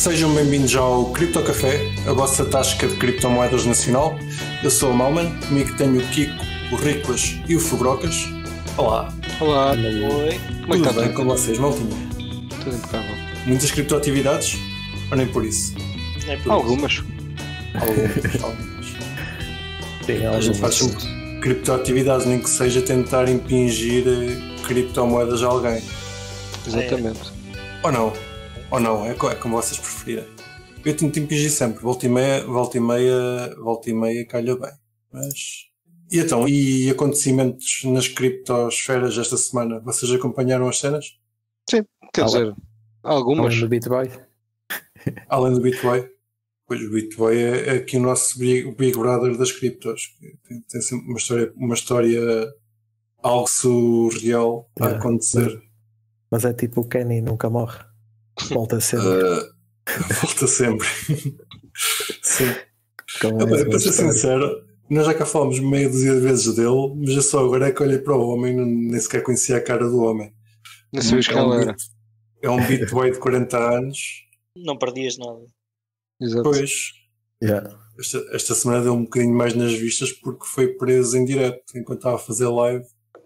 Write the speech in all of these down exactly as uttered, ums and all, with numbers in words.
Sejam bem-vindos ao Cripto Café, a vossa tasca de criptomoedas nacional. Eu sou o Malman, comigo tenho o Kiko, o Riclas e o Fubrocas. Olá. Olá. Oi. Como é que está bem com vocês, maltinha? Tudo impecável. Muitas criptoatividades? Ou nem por isso? Nem por Algumas. isso. Algumas. Algumas. Sim, A gente faz sempre criptoatividades, nem que seja tentar impingir criptomoedas a alguém. Exatamente. Ou não? Ou não, é como vocês preferirem. Eu tento impingir sempre, volta e meia, volta e meia, volta e meia calha bem. Mas... E então, e acontecimentos nas criptosferas esta semana? Vocês acompanharam as cenas? Sim, quer Além- dizer, algumas. Além do BitBoy. Além do BitBoy? Pois o BitBoy é, é aqui o nosso Big, Big Brother das criptos. Tem, tem sempre uma história, uma história algo surreal a É. acontecer. Mas é tipo o Kenny nunca morre. Volta sempre. Uh, volta sempre. Sim. Com Ah, a bem, mesma para ser história. sincero, nós já cá falamos meia dúzia de vezes dele, mas eu só agora é que olhei para o homem e nem sequer conhecia a cara do homem. Não sabias é, quem um ele era. bit, é um BitBoy de quarenta anos. Não perdias nada. Exato. Pois, Yeah. esta, esta semana deu um bocadinho mais nas vistas porque foi preso em direto enquanto estava a fazer live.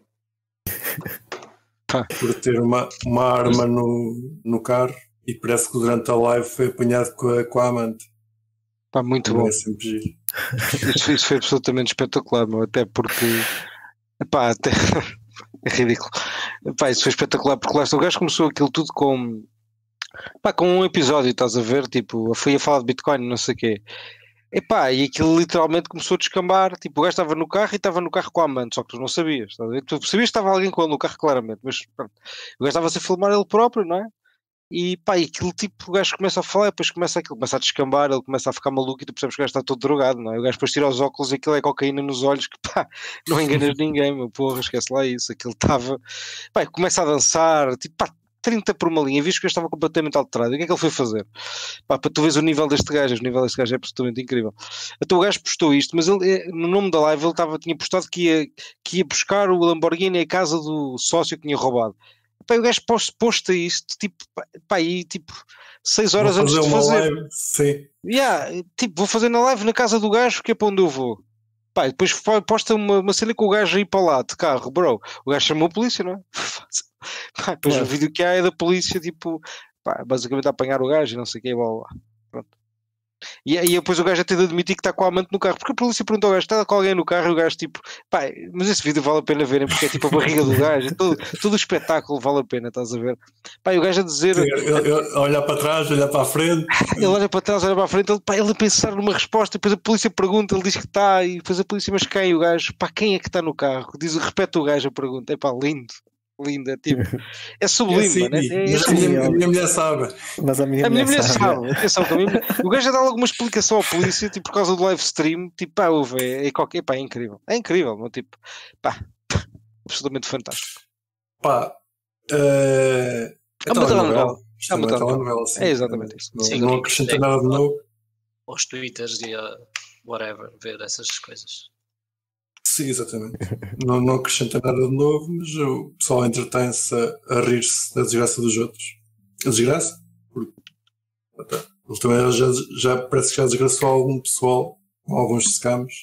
Pá. Por ter uma, uma arma no, no carro, e parece que durante a live foi apanhado com a, com a amante. Pá, muito Também bom. é sempre giro. Isso, isso foi absolutamente espetacular, meu. Até porque. Epá, até... é ridículo. Epá, isso foi espetacular porque lá está. O gajo começou aquilo tudo com. Pá, com um episódio, estás a ver? Tipo, foi a falar de Bitcoin, não sei o quê. Epá, e aquilo literalmente começou a descambar. Tipo, o gajo estava no carro e estava no carro com a amante, só que tu não sabias. Estás a ver? Tu sabias que estava alguém com ele no carro, claramente, mas pronto. O gajo estava-se a filmar ele próprio, não é? E pá, e aquilo tipo, o gajo começa a falar, depois começa aquilo, começa a descambar, ele começa a ficar maluco e tu percebes que o gajo está todo drogado, não é? O gajo depois tira os óculos e aquilo é cocaína nos olhos, que pá, não enganas ninguém, meu porra, esquece lá isso. Aquilo estava, pá, começa a dançar, tipo, pá, trinta por uma linha, visto que eu estava completamente alterado. E o que é que ele foi fazer? Pá, para tu veres o nível deste gajo, o nível deste gajo é absolutamente incrível. Então o gajo postou isto, mas ele, eh, no nome da live, ele estava, tinha postado que ia, que ia buscar o Lamborghini à casa do sócio que tinha roubado. Pá, e o gajo post- posta isto, tipo, pá, pá, aí, tipo, seis horas Vou antes de uma fazer. live, sim. Yeah, tipo, vou fazer na live na casa do gajo, que é para onde eu vou. Pá, e depois fo- posta uma, uma cena com o gajo aí para lá, de carro, bro. O gajo chamou a polícia, não é? Pá, depois Claro. o vídeo que há é da polícia, tipo, pá, basicamente a apanhar o gajo e não sei o que, blá blá blá. Pronto. E aí depois o gajo a ter de admitir que está com a amante no carro, porque a polícia perguntou ao gajo, está com alguém no carro, e o gajo tipo, pá, mas esse vídeo vale a pena verem, porque é tipo a barriga do gajo, todo, todo o espetáculo vale a pena, estás a ver? Pá, e o gajo a dizer, Sim, eu- eu- olhar para trás, olhar para a frente. ele olha para trás, olha para a frente, ele, pá, ele a pensar numa resposta, depois a polícia pergunta, ele diz que está, e depois a polícia, mas quem? O gajo, pá, quem é que está no carro? Diz, repete o gajo a pergunta, é pá, lindo, lindo, é tipo, é É sublime, assim, mano, é, é, mas a sublime. minha, a minha mulher sabe. Mas a minha, A minha mulher sabe. sabe, atenção, que a minha mulher- o gajo já dá alguma explicação à polícia, tipo, por causa do live stream, tipo, pá, ouve, é, é, qualquer, pá, é incrível, é incrível, meu, tipo, pá, absolutamente fantástico. Pá, eh, É uma telenovela. Isto É uma é uma telenovela. telenovela, sim. É exatamente isso. Não, Sim, não sim. acrescenta É. nada de novo. Aos twitters e a whatever, ver essas coisas. Sim, exatamente. não, não acrescenta nada de novo, mas o pessoal entretém-se a, a rir-se da desgraça dos outros. A desgraça? Porque até, ele também já, já parece que já desgraçou algum pessoal com alguns scams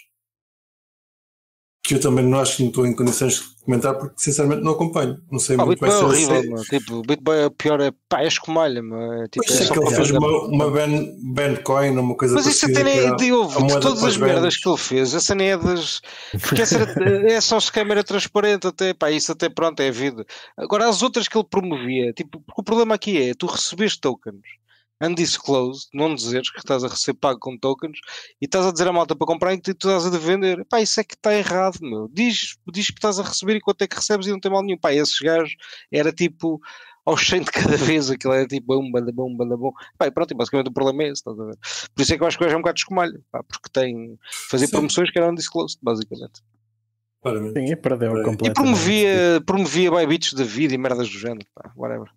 que eu também não acho que não estou em condições de comentar porque sinceramente não acompanho. Não sei Pá, o muito Bitboy é vai ser. horrível, se- meu, tipo, o Bitboy é pior, é, pá, é escumalha, meu, é, tipo, Pois é é só que ele para fez fazer- uma, uma ban, Bandcoin ou uma coisa Mas isso parecida. até nem que é era de houve, a de moeda todas para as os merdas bandos. que ele fez, essa nem é das. Porque essa era, é só se câmera transparente, até, pá, isso até pronto, é a vida. Agora, as outras que ele promovia, tipo, porque o problema aqui é, tu recebes tokens undisclosed, não dizeres que estás a receber pago com tokens e estás a dizer à malta para comprar e que tu estás a de vender. Pá, isso é que está errado, meu. Diz, diz que estás a receber e quanto é que recebes e não tem mal nenhum. Pá, esses gajos era tipo aos cem de cada vez, aquilo era tipo bum, banda bom, banda bom. Pá, e pronto, e basicamente o problema é esse, estás a ver? Por isso é que eu acho que o gajo é um bocado escumalho, pá, porque tem fazer Sim. promoções que eram undisclosed, basicamente. Claramente. Sim, e perdeu E E completamente. promovia, promovia bybits da vida e merdas do género, pá, whatever.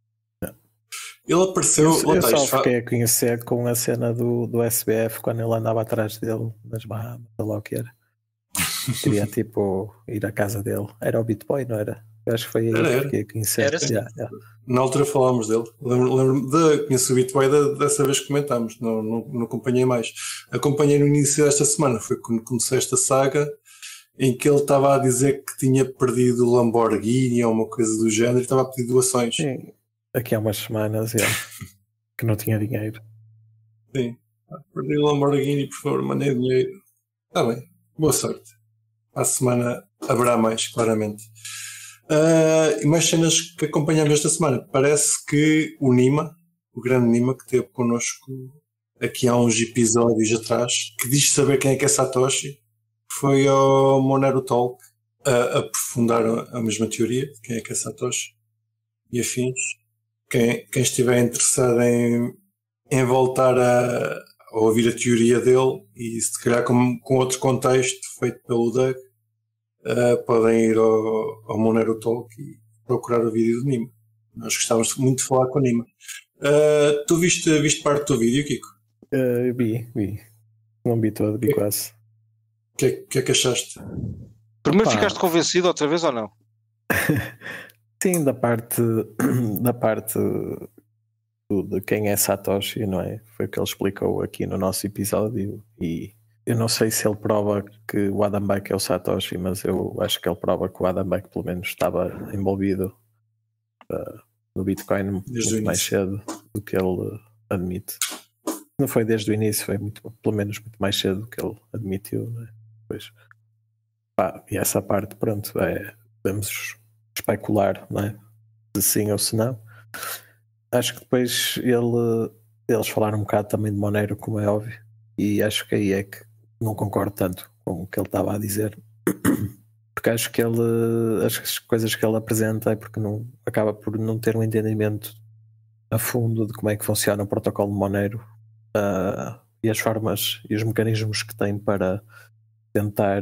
Ele apareceu. Eu, lá eu está, só isto fa- fiquei a conhecer com a cena do, do S B F quando ele andava atrás dele nas Bahamas, sei lá o que era. Queria tipo ir à casa dele. Era o Bitboy, não era? Eu acho que foi aí Era, que era. fiquei a conhecer. Era, sim. Yeah, yeah. Na altura falámos dele. Lembro- Lembro-me de conheço o Bitboy da- dessa vez que comentámos. Não, não, não acompanhei mais. Acompanhei no início desta semana. Foi quando comecei esta saga em que ele estava a dizer que tinha perdido o Lamborghini ou uma coisa do género e estava a pedir doações. Sim, aqui há umas semanas yeah, que não tinha dinheiro. Sim. Perdi o Lamborghini, por favor, mandei dinheiro. Está bem. Boa sorte. À semana haverá mais, claramente. Uh, e mais cenas que acompanhamos esta semana. Parece que o Nima, o grande Nima, que esteve connosco aqui há uns episódios atrás, que diz saber quem é que é Satoshi, foi ao Monero Talk a aprofundar a mesma teoria de quem é que é Satoshi e afins. Quem, quem estiver interessado em, em voltar a, a ouvir a teoria dele e se calhar com, com outro contexto feito pelo Doug, Uh, podem ir ao, ao Monero Talk e procurar o vídeo do Nima. Nós gostávamos muito de falar com o Nima. Uh, tu viste, viste parte do vídeo, Kiko? Uh, vi, vi. Não vi todo, vi quase. O que, que é que achaste? Primeiro Pá. ficaste convencido outra vez ou não? Sim, da parte da parte do- de quem é Satoshi, não é? Foi o que ele explicou aqui no nosso episódio e eu não sei se ele prova que o Adam Back é o Satoshi, mas eu acho que ele prova que o Adam Back pelo menos estava envolvido uh, no Bitcoin Desde muito o mais início. cedo do que ele uh, admite. Não foi desde o início, foi muito, pelo menos muito mais cedo do que ele admitiu, não é? Pois. Pá, e essa parte, pronto, é, podemos especular, não é? Se sim ou se não. Acho que depois ele, eles falaram um bocado também de Monero, como é óbvio, e acho que aí é que não concordo tanto com o que ele estava a dizer, porque acho que ele, as coisas que ele apresenta é porque não, acaba por não ter um entendimento a fundo de como é que funciona o protocolo de Monero uh, e as formas e os mecanismos que tem para tentar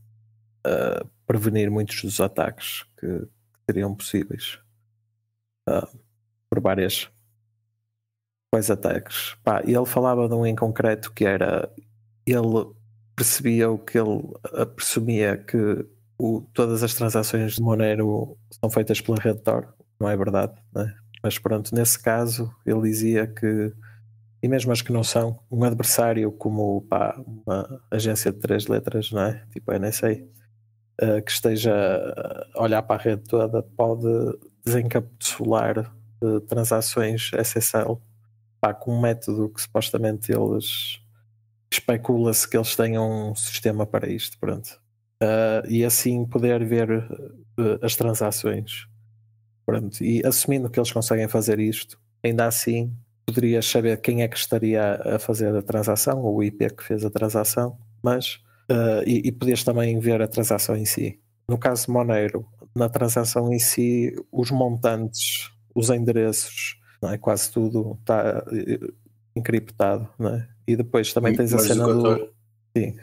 uh, prevenir muitos dos ataques que, que seriam possíveis uh, por várias quais ataques. Pá, e ele falava de um em concreto que era, ele percebia o que ele presumia que o, todas as transações de Monero são feitas pela rede Tor, não é verdade, não é? Mas pronto, nesse caso ele dizia que, e mesmo as que não são, um adversário como pá, uma agência de três letras, não é? Tipo a N S A, uh, que esteja a olhar para a rede toda, pode desencapsular uh, transações S S L pá, com um método que supostamente eles especula-se que eles tenham um sistema para isto, pronto. Uh, e assim poder ver uh, as transações. Pronto. E assumindo que eles conseguem fazer isto, ainda assim poderias saber quem é que estaria a fazer a transação, ou o I P que fez a transação, mas uh, e, e podias também ver a transação em si. No caso de Monero, na transação em si, os montantes, os endereços, não é? Quase tudo está uh, encriptado, não é? E depois também tens a Mais cena do... educatório. Sim.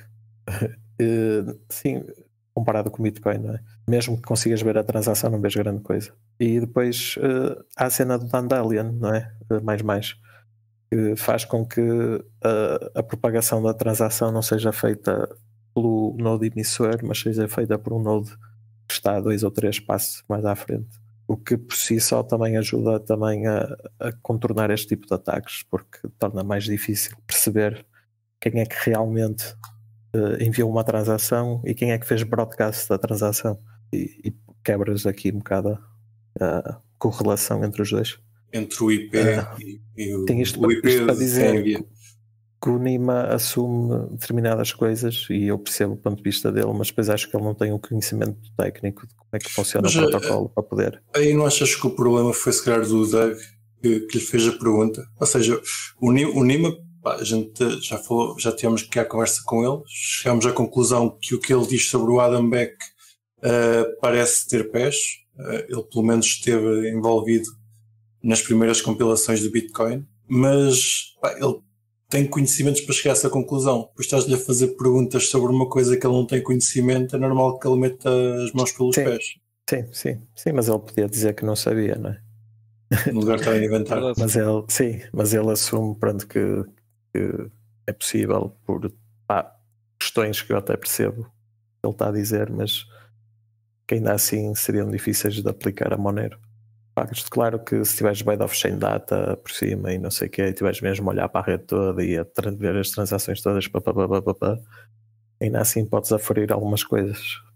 Uh, sim, comparado com o Bitcoin, não é? Mesmo que consigas ver a transação, não vês grande coisa. E depois uh, há a cena do Dandelion, não é? Uh, mais mais. Que faz com que uh, a propagação da transação não seja feita pelo node emissor, mas seja feita por um node que está dois ou três passos mais à frente. O que por si só também ajuda também a, a contornar este tipo de ataques, porque torna mais difícil perceber quem é que realmente uh, enviou uma transação e quem é que fez broadcast da transação. E, e quebras aqui um bocado a correlação entre os dois. Entre o I P Ah, e, e o, Tem isto, o I P isto para de dizer quem envia. que, que o Nima assume determinadas coisas e eu percebo o ponto de vista dele, mas depois acho que ele não tem o conhecimento técnico de como é que funciona Mas, o protocolo para poder. Aí não achas que o problema foi se calhar do Doug que, que lhe fez a pergunta? Ou seja, o, Ni- o Nima, pá, a gente já falou, já tivemos que a conversa com ele, chegámos à conclusão que o que ele diz sobre o Adam Back uh, parece ter pés. Uh, ele pelo menos esteve envolvido nas primeiras compilações do Bitcoin, mas pá, ele tem conhecimentos para chegar a essa conclusão. Depois estás-lhe a fazer perguntas sobre uma coisa que ele não tem conhecimento, é normal que ele meta as mãos pelos Sim. pés. Sim, sim, sim, mas ele podia dizer que não sabia, não é? No lugar de estar a inventar. Verdade. Mas ele, sim, mas ele assume, pronto, que, que é possível por pá, questões que eu até percebo ele está a dizer, mas que ainda assim seriam difíceis de aplicar a Monero. Pá, claro que se tiveres bem de off-chain data por cima e não sei o que, e tiveres mesmo a olhar para a rede toda e a ver as transações todas, pá, pá, pá, pá, pá, ainda assim podes aferir algumas coisas.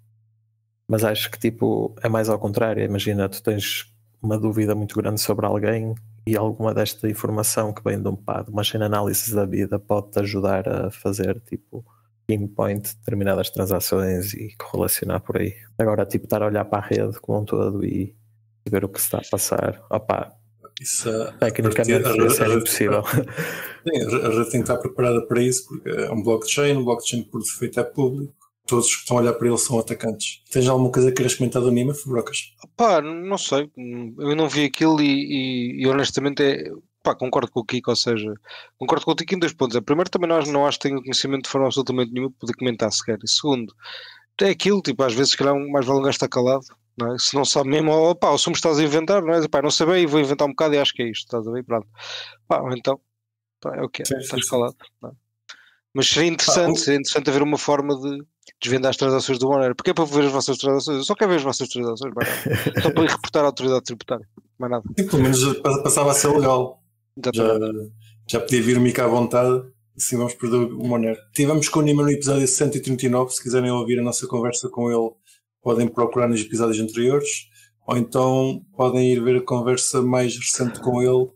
Mas acho que tipo é mais ao contrário. Imagina, tu tens uma dúvida muito grande sobre alguém e alguma desta informação que vem de um pá, de uma chain analysis da vida pode-te ajudar a fazer tipo pinpoint determinadas transações e correlacionar por aí. Agora tipo estar a olhar para a rede como um todo e ver o que se está a passar, opá, Isso, a, tecnicamente a, isso a, é a, impossível. Sim, a rede tem que estar preparada para isso, porque é um blockchain, o blockchain por defeito é público, todos que estão a olhar para ele são atacantes. Tens alguma coisa que queiras comentar do Nima, Fubrocas? Pá, não sei, eu não vi aquilo e, e, e honestamente é, pá, concordo com o Kiko, ou seja, concordo contigo em dois pontos. Primeiro, também não, não acho que tenho conhecimento de forma absolutamente nenhuma para poder comentar sequer. E segundo, é aquilo, tipo, às vezes se calhar mais vale um gajo estar calado, não é? Se não sabe mesmo, oh, pá, ou se me estás a inventar, não é? Pá, não sei bem e vou inventar um bocado e acho que é isto, estás a ver? Pronto. Pá, então, pá, é o que é, Sim, estás sim, calado. Não é? Mas seria interessante, Pá, seria interessante haver uma forma de desvendar as transações do Monero. Porque é para ver as vossas transações, eu só quero ver as vossas transações, mais nada. Só para ir reportar à autoridade tributária, mais nada. sim, pelo menos passava a ser legal. Já, já podia vir-me cá à vontade. Assim vamos perder o Monero. Tivemos com o Nima no episódio cento e trinta e nove. Se quiserem ouvir a nossa conversa com ele, podem procurar nos episódios anteriores. Ou então podem ir ver a conversa mais recente com ele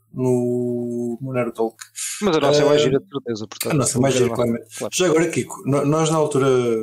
no Monero Talk. Mas a nossa uh, é mais gira de certeza. Portanto, a nossa é mais gira, claramente. Claro. Já agora, Kiko, nós na altura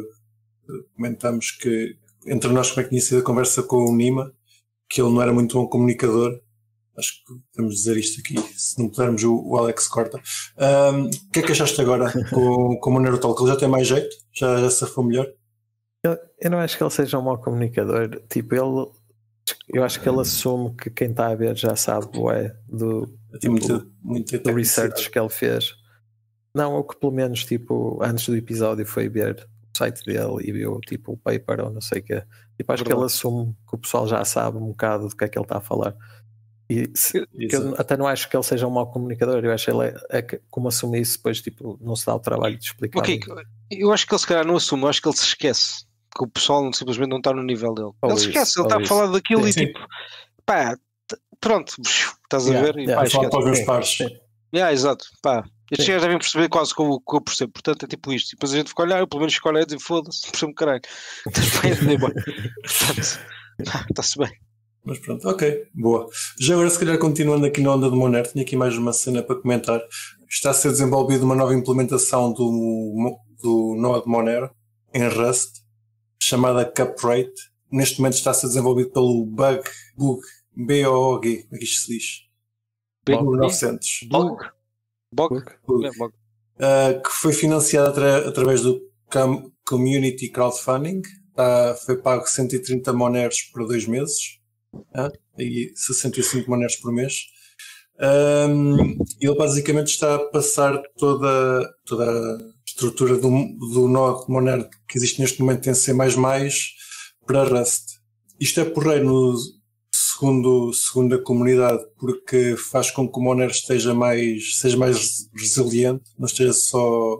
comentamos que entre nós como é que tinha sido a conversa com o Nima, que ele não era muito bom comunicador. Acho que podemos dizer isto aqui, se não pudermos o, o Alex corta. O um, que é que achaste agora com, com o Monero Talk? Ele já tem mais jeito? Já, já se foi melhor? Eu, eu não acho que ele seja um mau comunicador. Tipo, ele, eu acho que ele assume que quem está a ver já sabe ué, do, tipo, muita, muita do research que ele fez. Não, ou que pelo menos tipo, antes do episódio foi ver o site dele e viu tipo, o paper ou não sei o quê. Tipo, acho Verdade. que ele assume que o pessoal já sabe um bocado do que é que ele está a falar. E se, eu até não acho que ele seja um mau comunicador. Eu acho que ele é, é que, como assume isso, depois tipo, não se dá o trabalho de explicar. Okay, eu acho que ele se calhar não assume, eu acho que ele se esquece que o pessoal simplesmente não está no nível dele. Ou ele se esquece, isso, ele está a falar daquilo sim, e sim. tipo, pá, pronto, estás yeah, a ver? E, yeah, pá, falar para os meus pares. Yeah, exato, pá. Estes gajos devem perceber quase como o que eu percebo, portanto é tipo isto. E depois a gente fica a olhar, eu pelo menos fico a olhar e dizer foda-se, percebo caralho. Portanto, está-se bem. Mas pronto, ok, boa. Já agora, se calhar, continuando aqui na onda do Monero, tinha aqui mais uma cena para comentar. Está a ser desenvolvida uma nova implementação do, do Node Monero em Rust, chamada Cuprate. Neste momento está a ser desenvolvido pelo Bug, Bug, B O O G, como é que isto se diz? Bug novecentos. Bug? Bug? Bug. Uh, que foi financiado atra- através do Com- Community Crowdfunding. Uh, foi pago cento e trinta Moneros por dois meses. Ah, e sessenta e cinco Moneros por mês. Um, ele basicamente está a passar toda, toda a estrutura do, do Node Monero que existe neste momento em C mais mais para Rust. Isto é porreiro no segundo, segundo a comunidade, porque faz com que o Monero esteja mais, seja mais resiliente, não esteja só,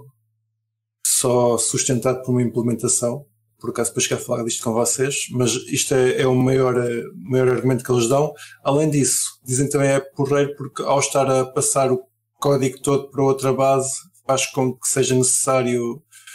só sustentado por uma implementação. Por acaso depois quero falar disto com vocês, mas isto é, é o maior, maior argumento que eles dão. Além disso, dizem também é porreiro porque ao estar a passar o código todo para outra base, faz com que seja necessário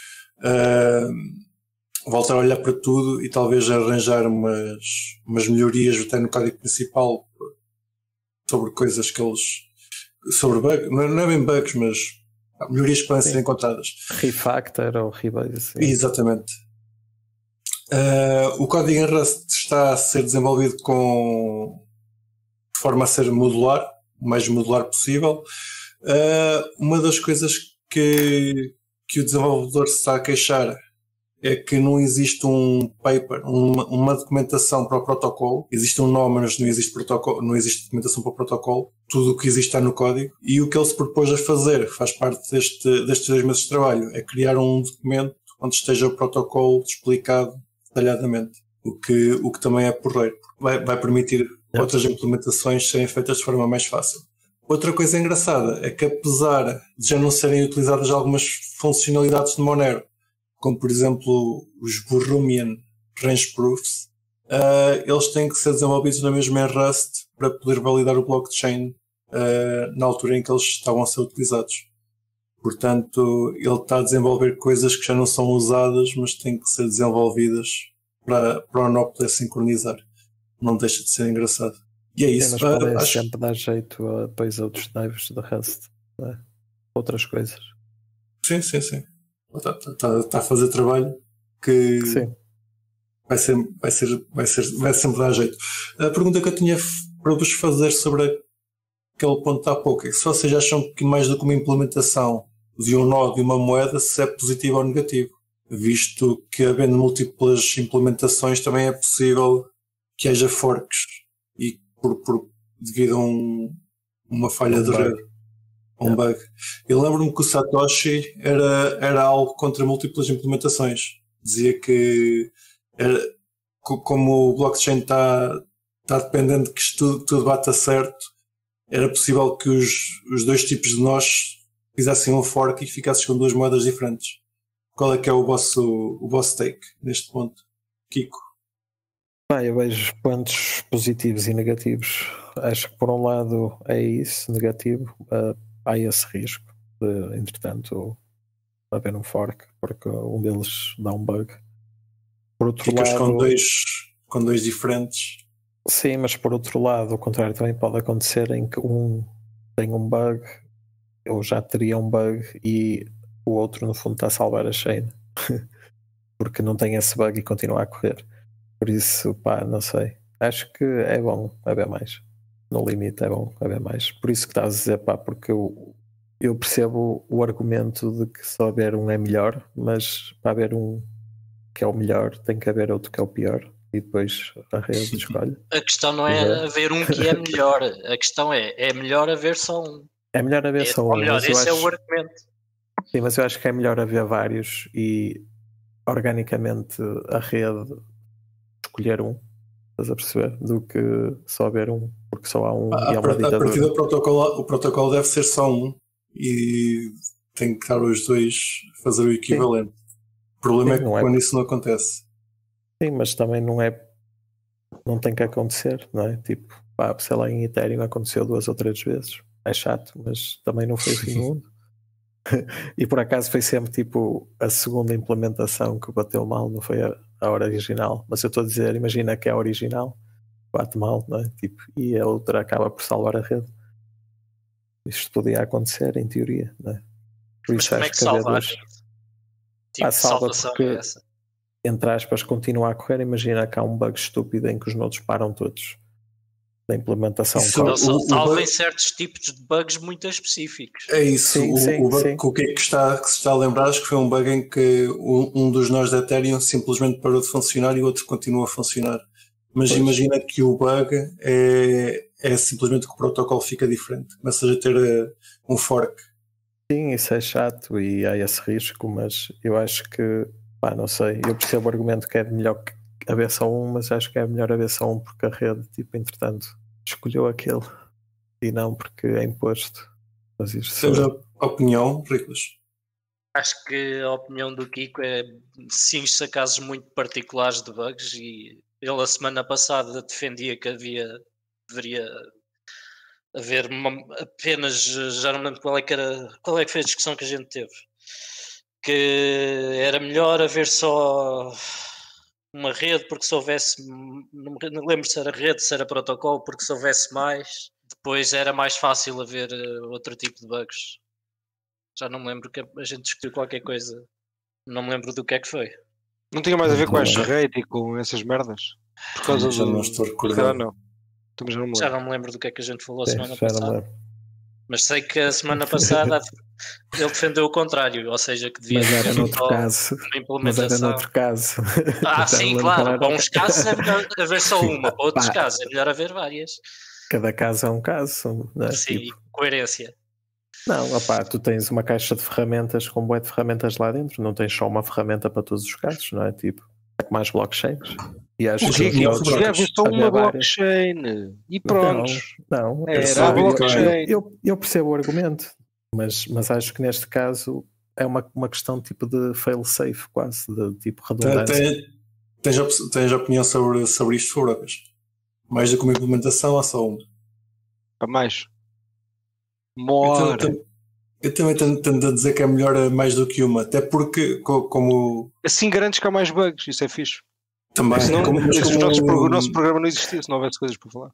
uh, voltar a olhar para tudo e talvez arranjar umas, umas melhorias até no código principal sobre coisas que eles... sobre bugs, não é bem bugs, mas melhorias que podem ser encontradas. Refactor ou rebase. Exatamente. Uh, o código em Rust está a ser desenvolvido com, de forma a ser modular, o mais modular possível. Uh, uma das coisas que, que o desenvolvedor se está a queixar é que não existe um paper, uma, uma documentação para o protocolo. Existe um nome, mas não existe, protocolo, não existe documentação para o protocolo. Tudo o que existe está no código. E o que ele se propôs a fazer, faz parte deste, destes dois meses de trabalho, é criar um documento onde esteja o protocolo explicado detalhadamente, o que, o que também é porreiro, vai, vai permitir é. outras implementações serem feitas de forma mais fácil. Outra coisa engraçada é que apesar de já não serem utilizadas algumas funcionalidades de Monero, como por exemplo os Borromean Range Proofs, uh, eles têm que ser desenvolvidos na mesma em Rust para poder validar o blockchain uh, na altura em que eles estavam a ser utilizados. Portanto, ele está a desenvolver coisas que já não são usadas, mas têm que ser desenvolvidas para, para o nó poder sincronizar. Não deixa de ser engraçado. E é isso. Sim, mas podem acho... sempre dar jeito a depois outros naivos de Rust, não é? Outras coisas. Sim, sim, sim. Está, está, está a fazer trabalho que sim. Vai, ser, vai, ser, vai, ser, vai sempre dar jeito. A pergunta que eu tinha para vos fazer sobre aquele ponto há pouco é que se vocês acham que mais do que uma implementação de um nó de uma moeda, se é positivo ou negativo, visto que havendo múltiplas implementações também é possível que haja forks e por, por, devido a um, uma falha um de rede, um yeah. bug. Eu lembro-me que o Satoshi era, era algo contra múltiplas implementações. Dizia que era, como o blockchain está, está dependente que isto tudo, tudo bata certo, era possível que os, os dois tipos de nós fizessem um fork e ficassem com duas moedas diferentes. Qual é que é o vosso, o vosso take neste ponto, Kiko? Ah, eu vejo pontos positivos e negativos. Acho que por um lado é isso, negativo. Uh, há esse risco de, entretanto, haver um fork, porque um deles dá um bug. Por outro Ficas lado, com dois, com dois diferentes. Sim, mas por outro lado, o contrário também pode acontecer em que um tem um bug, ou já teria um bug, e o outro no fundo está a salvar a chain. Porque não tem esse bug e continua a correr. Por isso, pá, não sei. Acho que é bom haver mais. No limite é bom haver mais. Por isso que estás a dizer, pá, porque eu, eu percebo o argumento de que só haver um é melhor, mas para haver um que é o melhor, tem que haver outro que é o pior. E depois a rede escolhe. A questão não é uhum. haver um que é melhor. A questão é, é melhor haver só um. É melhor haver é, só um. Ou melhor, esse acho... é o argumento. Sim, mas eu acho que é melhor haver vários e organicamente a rede escolher um, estás a perceber? Do que só haver um, porque só há um a, e há uma ditadura. A partir do protocolo, o protocolo deve ser só um e tem que estar os dois a fazer o equivalente. Sim. O problema Sim, é que quando é... isso não acontece. Sim, mas também não é, não tem que acontecer, não é? Tipo, pá, sei lá, em Ethereum aconteceu duas ou três vezes. É chato, mas também não foi o fim do mundo. E por acaso foi sempre tipo a segunda implementação que bateu mal, não foi a, a original. Mas eu estou a dizer, imagina que é a original, bate mal, não é? Tipo, e a outra acaba por salvar a rede. Isto podia acontecer, em teoria, não é? Por mas isso como acho é que que salva? dois... Tipo, ah, salva porque, é essa? entre aspas, continua a correr. Imagina que há um bug estúpido em que os nodos param todos da implementação. Então só salvem certos tipos de bugs muito específicos. É isso. Sim, o, sim, o bug sim. que o que, é que, está, que se está a lembrar, acho que foi um bug em que um, um dos nós da Ethereum simplesmente parou de funcionar e o outro continua a funcionar. Mas pois. Imagina que o bug é, é simplesmente que o protocolo fica diferente. Começas a ter uh, um fork. Sim, isso é chato e há esse risco, mas eu acho que, pá, não sei, eu percebo o argumento que é melhor que haver só um, mas acho que é melhor haver só um porque a rede, tipo, entretanto, escolheu aquele e não porque é imposto. Mas isso Tens a opinião, Riclas? Acho que a opinião do Kiko é cinge-se a casos muito particulares de bugs e ele a semana passada defendia que havia, deveria haver uma, apenas, já não me lembro qual é que era, qual é que foi a discussão que a gente teve, que era melhor haver só uma rede porque se houvesse, não me lembro se era rede, se era protocolo, porque se houvesse mais, depois era mais fácil haver outro tipo de bugs. Já não me lembro, que a gente discutiu qualquer coisa, não me lembro do que é que foi. Não tinha mais a ver com a rede e com essas merdas? Por causa já do... não estou recordado. Não. Já não, já não me lembro do que é que a gente falou a Sim, semana passada. Mas sei que a semana passada ele defendeu o contrário, ou seja, que devia mas era noutro caso. Mas era noutro caso. Ah, sim, claro. Para uns casos é melhor haver só uma, para outros Pá. casos é melhor haver várias. Cada caso é um caso. Não é? Sim, tipo... coerência. Não, opá, tu tens uma caixa de ferramentas com bué de ferramentas lá dentro, não tens só uma ferramenta para todos os casos, não é? Tipo, é mais blockchains. E acho que deve só uma blockchain e pronto. Não, não era a blockchain. Eu, eu percebo o argumento, mas, mas acho que neste caso é uma, uma questão tipo de fail-safe, quase, de tipo redundância. Tem, tens, a, tens a opinião sobre, sobre isto, Furocas? Mais do que uma implementação ou só uma? Para mais. More. Eu, eu, eu também tendo a dizer que é melhor mais do que uma, até porque, como. Assim garantes que há mais bugs, isso é fixe. Também. Senão, como, mas como... Nosso, o nosso programa não existia se não houvesse coisas para falar.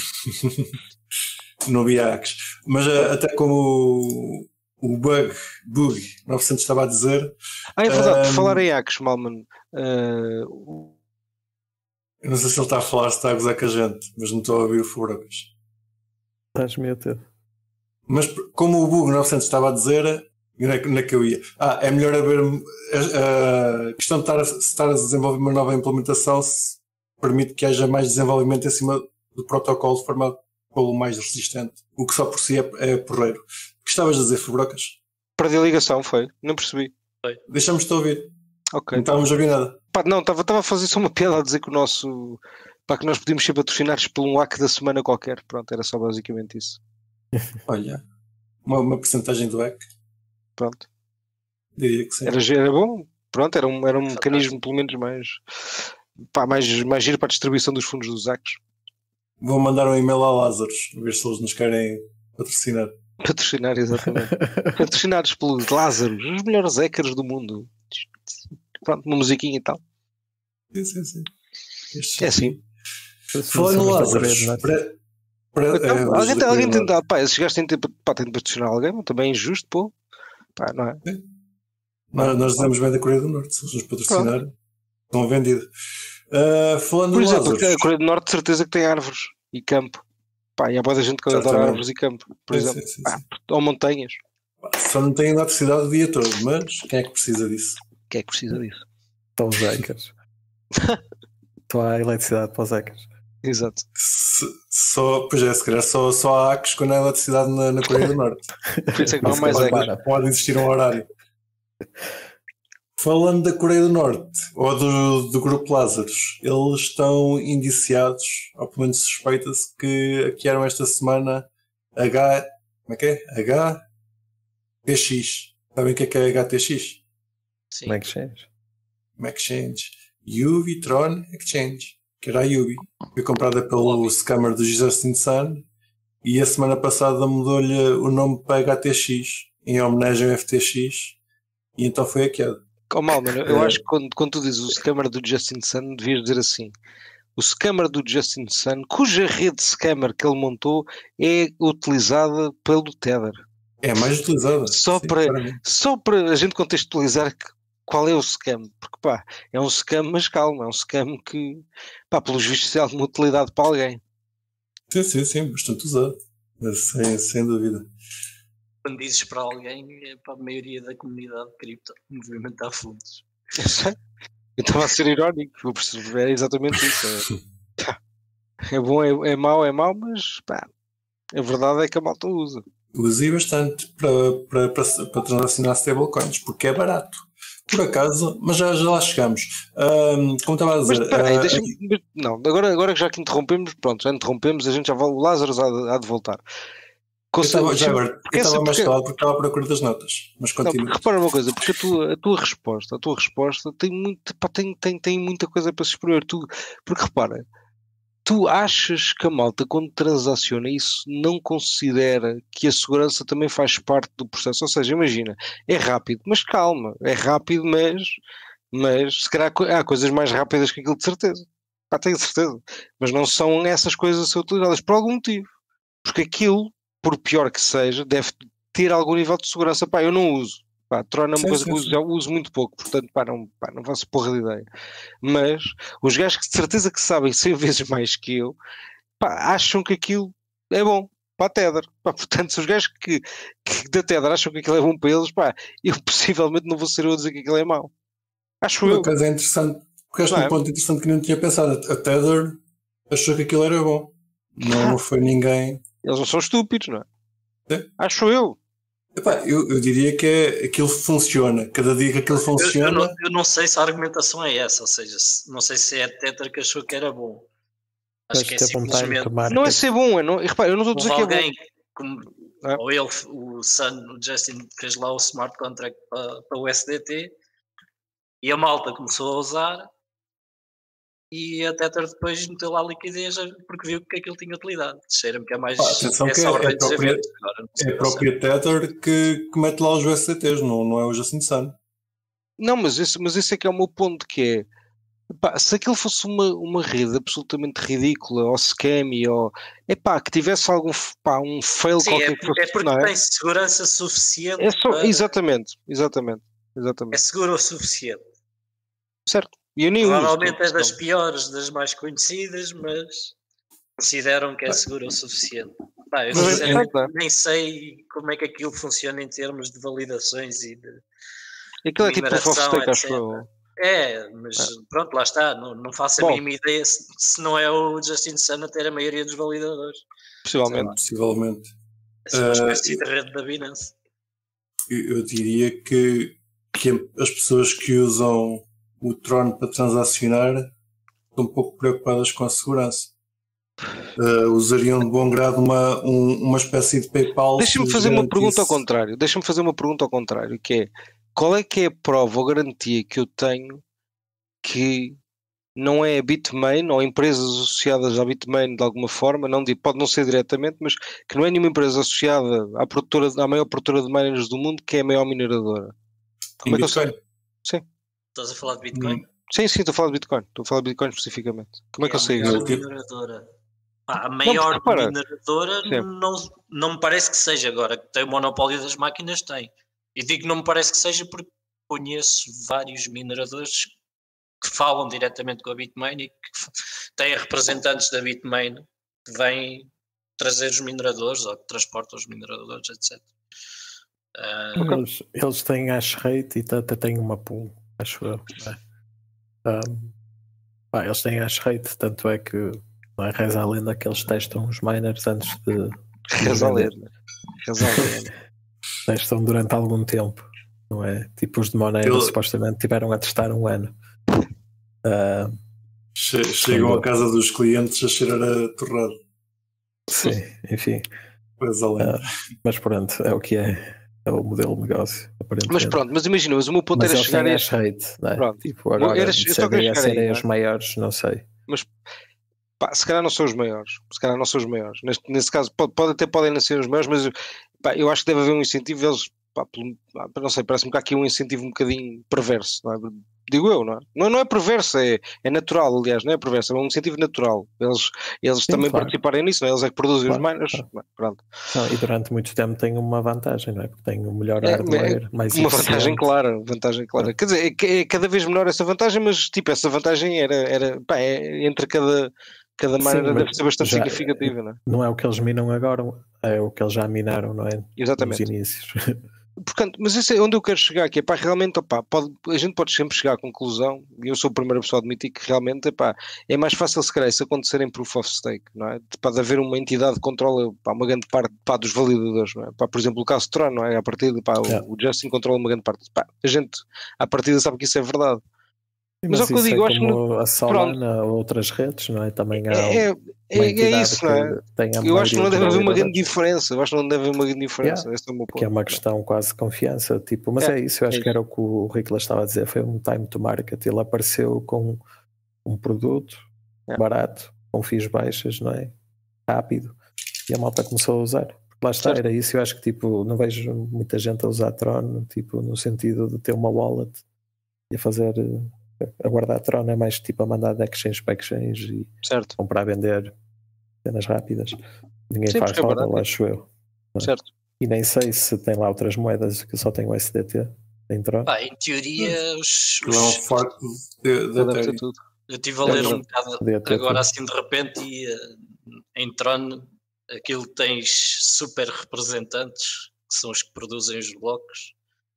Não havia hacks. Mas até como o bug, bug novecentos estava a dizer. Ah, é verdade, por um, falar em hacks, Malman. Uh... Eu não sei se ele está a falar, se está a gozar com a gente, mas não estou a ouvir o Furocas. Estás-me a ter. Mas como o bug novecentos estava a dizer, onde é que eu ia? Ah, é melhor haver a, a questão de estar a, estar a desenvolver uma nova implementação se permite que haja mais desenvolvimento em cima do protocolo formado pelo mais resistente, o que só por si é, é porreiro. O que estavas a dizer, Fubrocas? Perdi a ligação, foi? Não percebi. Deixamos-te ouvir. Ok. Não estávamos a ouvir nada. Pá, não, estava a fazer só uma piada a dizer que o nosso. Pá, que nós podíamos ser patrocinados por um hack da semana qualquer. Pronto, era só basicamente isso. Olha, uma, uma porcentagem do hack. Pronto. Diria que sim. Era, era bom. Pronto, era um, era um mecanismo pelo menos mais. Pá, mais, mais giro para a distribuição dos fundos dos hacks. Vou mandar um e-mail a Lázaros, a ver se eles nos querem patrocinar. Patrocinar, exatamente. Patrocinados pelos Lázaros, os melhores hackers do mundo. Pronto, uma musiquinha e tal. Sim, sim, sim. Este é assim. Falando no Lázaros, para, para, então, é, alguém tem, alguém tem de... pá, esses gajos têm de patrocinar alguém, mas também é injusto, pô. Pá, não é? Sim. Nós, nós dizemos bem da Coreia do Norte, se eles nos patrocinarem, estão vendidos. Uh, falando Por exemplo, Lázaros, a Coreia do Norte de certeza que tem árvores e campo. Pá, e há boa gente que adora árvores e campo, por sim, exemplo. sim, sim, pá, sim. ou montanhas. Só não tem eletricidade o dia todo, mas quem é que precisa disso? Quem é que precisa disso? Estão os hackers. Estou a eletricidade para os hackers. Exato. Se, só, pois é, se calhar só, só há hackers quando há eletricidade na, na Coreia do Norte. Por isso é que não há mais hackers. Pode existir um horário. Falando da Coreia do Norte, ou do, do grupo Lázaros, eles estão indiciados, ou pelo menos suspeita-se, que hackearam esta semana H... Como é que é? H T X. Sabem o que é que é H T X? Sim. Como é que change? Exchange. Uvitron Exchange, que era a Ubi. Foi comprada pelo scammer do Justin Sun e a semana passada mudou-lhe o nome para H T X, em homenagem ao F T X, e então foi hackeado. Oh, mal, mano, eu acho que quando, quando tu dizes o scammer do Justin Sun, devias dizer assim: o scammer do Justin Sun, cuja rede de scammer que ele montou é utilizada pelo Tether. É mais utilizada. Só, sim, para, claramente. só para a gente contextualizar que, qual é o scam. Porque, pá, é um scam, mas calma, é um scam que, pá, pelos vistos, tem alguma utilidade para alguém. Sim, sim, sim, bastante usado. Sem, sem dúvida. Quando dizes para alguém, é para a maioria da comunidade cripto movimentar fundos. Eu estava a ser irónico, vou perceber, é exatamente isso. É, é bom, é, é mau, é mau, mas pá, a verdade é que a malta usa. Usei bastante para, para, para, para transacionar stablecoins, porque é barato. Por acaso, mas já, já lá chegamos. Um, como estava a dizer. Mas espera aí, uh, deixa-me. Não, agora, agora que já que interrompemos, pronto, já interrompemos, a gente já vai. O Lázaro há, há de voltar. Eu estava, já agora, porque eu estava essa- mais porque- calado porque estava à procura das notas. Mas Não, continua. porque repara uma coisa, porque a tua, a tua resposta, a tua resposta tem, muito, pá, tem, tem, tem muita coisa para se explorar. Tu, porque repara, tu achas que a malta, quando transaciona isso, não considera que a segurança também faz parte do processo? Ou seja, imagina, é rápido, mas calma, é rápido, mas, mas se calhar há co- há coisas mais rápidas que aquilo, de certeza. Pá, tenho certeza. Mas não são essas coisas a ser utilizadas por algum motivo. Porque aquilo, por pior que seja, deve ter algum nível de segurança. Pá, eu não uso. Pá, Tron é uma Sim, coisa sim, que eu uso, sim. já uso muito pouco, portanto, pá, não, pá, não faço porra de ideia. Mas os gajos que de certeza que sabem cem vezes mais que eu, pá, acham que aquilo é bom para a Tether. Pá, portanto, se os gajos que, que da Tether acham que aquilo é bom para eles, pá, eu possivelmente não vou ser eu a dizer que aquilo é mau. Acho Por eu. acaso é interessante. Porque acho Não um é? ponto interessante que não tinha pensado. A Tether achou que aquilo era bom. Não, não foi ninguém. Eles não são estúpidos, não é? É. Acho eu. Epá, eu, eu diria que é, aquilo funciona. Cada dia que aquilo Eu, eu funciona. não, eu não sei se a argumentação é essa, ou seja, se- não sei se é a Tether que achou que era bom. Acho Mas que é teve um time simplesmente que marca. Não é ser bom, é não, e repara, eu não estou a houve dizer que é bom. alguém, como É. Ou ele, o Sun, o Justin fez lá o smart contract para, para o U S D T e a malta começou a usar e a Tether depois meteu lá a liquidez porque viu que aquilo tinha utilidade. Cheira-me que é mais Ah, atenção que essa é, ordem é, dos própria, eventos. Agora, não sei é a ao certo. própria Tether que, que mete lá os U S D Ts, não, não é o Justin Sun. Não, mas esse, mas esse é que é o meu ponto, que é pá, se aquilo fosse uma, uma rede absolutamente ridícula, ou scam, ou epá, que tivesse algum pá, um fail Sim, qualquer é, que fosse, é porque não é? tem segurança suficiente. É só, para- exatamente, exatamente, É exatamente. seguro o suficiente. Certo. E eu nem uso, Provavelmente é então, das piores, das mais conhecidas, mas consideram que é seguro o suficiente. Pá, eu Mas é sinceramente interessante, nem sei como é que aquilo funciona em termos de validações e de aquilo é tipo proof of mineração, stake, acho etcétera. eu. É, mas É. pronto, lá está. Não, não faço a Bom. mínima ideia se, se não é o Justin Sun a ter a maioria dos validadores. Possivelmente. Possivelmente. É uma Uh, espécie de rede da Binance. Eu, eu diria que, que as pessoas que usam o Tron para transacionar estão um pouco preocupadas com a segurança. Uh, usariam de bom grado uma, um, uma espécie de PayPal. Deixa-me fazer uma pergunta ao contrário. Deixa-me fazer uma pergunta ao contrário, que é qual é que é a prova ou garantia que eu tenho que não é a Bitmain ou empresas associadas à Bitmain de alguma forma, não, pode não ser diretamente, mas que não é nenhuma empresa associada à, produtora, à maior produtora de miners do mundo, que é a maior mineradora? Como é que eu sei? Sim. Estás a falar de Bitcoin? Hum. Sim, sim, estou a falar de Bitcoin. Estou a falar de Bitcoin especificamente. Como é que eu sei a isso? maior mineradora. Pá, a maior Não, repara, mineradora não, não me parece que seja agora, que tem o monopólio das máquinas, tem. E digo que não me parece que seja porque conheço vários mineradores que falam diretamente com a Bitmain e que têm representantes da Bitmain que vêm trazer os mineradores ou que transportam os mineradores, etcétera. Uh, eles, eles têm hash rate e até têm uma pool, acho eu. É? Um, pá, eles têm hash rate, tanto é que não é reza a lenda que eles testam os miners antes de. Reza a lenda. Reza a lenda. Testam durante algum tempo, não é? Tipo os de Monero eu... supostamente tiveram a testar um ano. Uh, che chegam quando... à casa dos clientes a cheirar a torrado. Sim, enfim. Reza a lenda. Uh, mas pronto, é o que é. É o modelo de negócio, aparentemente. Mas pronto, mas imagina, mas o meu ponto mas era chegar a este... Rate, não é? Tipo, agora, era, se eu só queria chegar serem aí, os maiores, não sei. Mas, pá, se calhar não são os maiores. Se calhar não são os maiores. Neste, nesse caso, pode, pode, até podem não ser os maiores, mas pá, eu acho que deve haver um incentivo. Eles, pá, não sei, parece-me que há aqui um incentivo um bocadinho perverso, não é? Digo eu, não é? Não, não é perverso, é, é natural, aliás, não é perverso, é um incentivo natural. Eles, eles Sim, também claro. participarem nisso, não é? Eles é que produzem claro, os miners. Claro. Pronto. Não, e durante muito tempo tem uma vantagem, não é? Porque tem o melhor é, hardware, é, mais uma eficiente. vantagem clara, vantagem clara. É. Quer dizer, é, é cada vez menor essa vantagem, mas tipo, essa vantagem era, era pá, é, entre cada, cada miner deve ser bastante já, significativa, não é? Não é o que eles minam agora, é o que eles já minaram, não é? Exatamente. Nos inícios. Portanto, mas isso é onde eu quero chegar, que é pá, realmente, opá, pode, a gente pode sempre chegar à conclusão, e eu sou a primeira pessoa a admitir que realmente opá, é mais fácil se calhar isso acontecer em Proof of Stake, não é? Pode haver uma entidade que controla opá, uma grande parte pá, dos validadores, não é? Pá, por exemplo, o caso de Tron, não é? A partir de, pá, é. o, o Justin controla uma grande parte. Pá, a gente, à partida, sabe que isso é verdade. Sim, mas, mas é o que eu digo, é acho que a Solana ou outras redes, não é? Também há é, é, uma é isso, não é? Eu acho que não deve haver uma grande diferença. Eu acho que não deve haver uma grande diferença. Yeah. Esse é o meu ponto. Que é uma questão quase de confiança, tipo, mas é, é isso. Eu acho é que era o que o Ricola estava a dizer. Foi um time to market. Ele apareceu com um produto é. barato, com fees baixas, não é? Rápido, e a malta começou a usar. Porque lá está, certo. Era isso. Eu acho que tipo, não vejo muita gente a usar Tron, tipo, no sentido de ter uma wallet e a fazer. A guardar Tron é mais tipo a mandar de exchange para exchange e certo. comprar, vender cenas rápidas. Ninguém Sim, faz roda, acho eu. Certo. E nem sei se tem lá outras moedas que só tem o S D T. Tem Tron. Pá, em teoria, os. os... Não, um forte de, de, de, de tudo. Eu estive a ler um bocado agora assim de repente e uh, em Tron aquilo tens super representantes que são os que produzem os blocos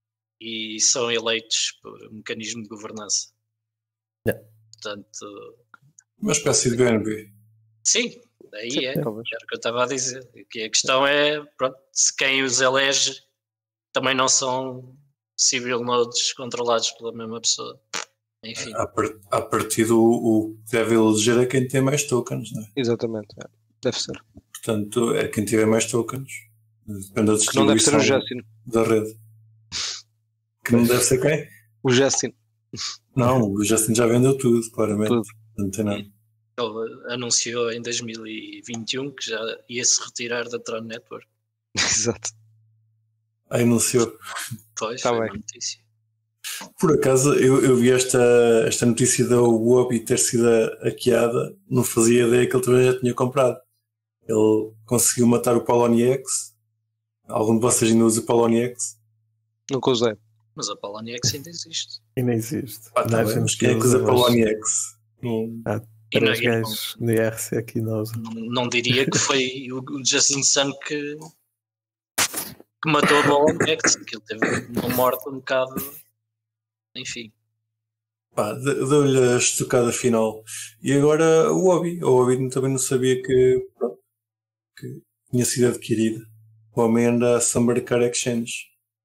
e são eleitos por um mecanismo de governança. Yeah. Portanto, uma espécie de B N B. Sim, aí sim, é, era o que eu estava a dizer. Que a questão é, pronto, se quem os elege também não são civil nodes controlados pela mesma pessoa. Enfim. A, part, a partir do o que deve eleger é quem tem mais tokens, não é? Exatamente, é. Deve ser. Portanto, é quem tiver mais tokens. Depende da Que não deve ser o distribuição Justin. da rede. Que não deve ser quem? O Justin. Não, o Justin já vendeu tudo, claramente. Tudo. Não tem nada. Ele anunciou em dois mil e vinte e um que já ia se retirar da Tron Network. Exato. Aí anunciou. Pois, Tá foi bem. uma notícia. Por acaso, eu, eu vi esta, esta notícia da Wobby ter sido hackeada, não fazia ideia que ele também já tinha comprado. Ele conseguiu matar o Poloniex. Algum de vocês ainda usa o Poloniex? Nunca usei. Mas a Poloniex ainda existe. E não existe. Ah, tá Não é bem, gente mas quem é que usa mas Poloniex? Não- Há E não, três e não- gajos no I R C aqui não usam. não, não diria que foi o o Justin Sun que, que matou a Poloniex, que ele teve uma morte um bocado. Enfim. Pá, de- deu-lhe a estocada final. E agora o Wobby. O Wobby também não sabia que, pronto, que tinha sido adquirida. O homem anda a Sambarcar Exchange.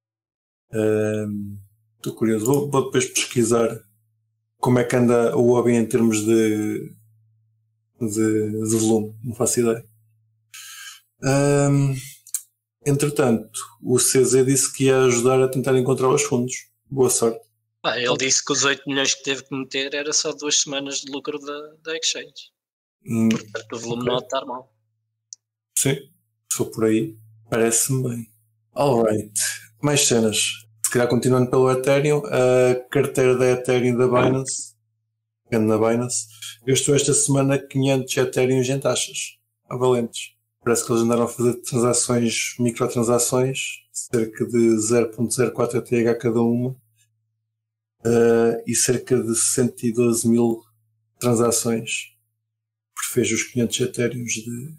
Estou curioso. Vou, vou depois pesquisar como é que anda o Wobby em termos de, de, de volume. Não faço ideia. Ahm, entretanto, o C Z disse que ia ajudar a tentar encontrar os fundos. Boa sorte. Pá, ele disse que os oito milhões que teve que meter era só duas semanas de lucro da, da Exchange. Hum, Portanto, o volume Ok. não está mal. Sim, se for por aí, parece-me bem. Alright, mais cenas. Se calhar continuando pelo Ethereum, a carteira da Ethereum da Binance, vendo na Binance, gastou esta semana quinhentos Ethereum em taxas, a valentes. Parece que eles andaram a fazer transações, microtransações, cerca de zero vírgula zero quatro E T H cada uma, eh, e cerca de cento e doze mil transações, porque fez os quinhentos Ethereum de,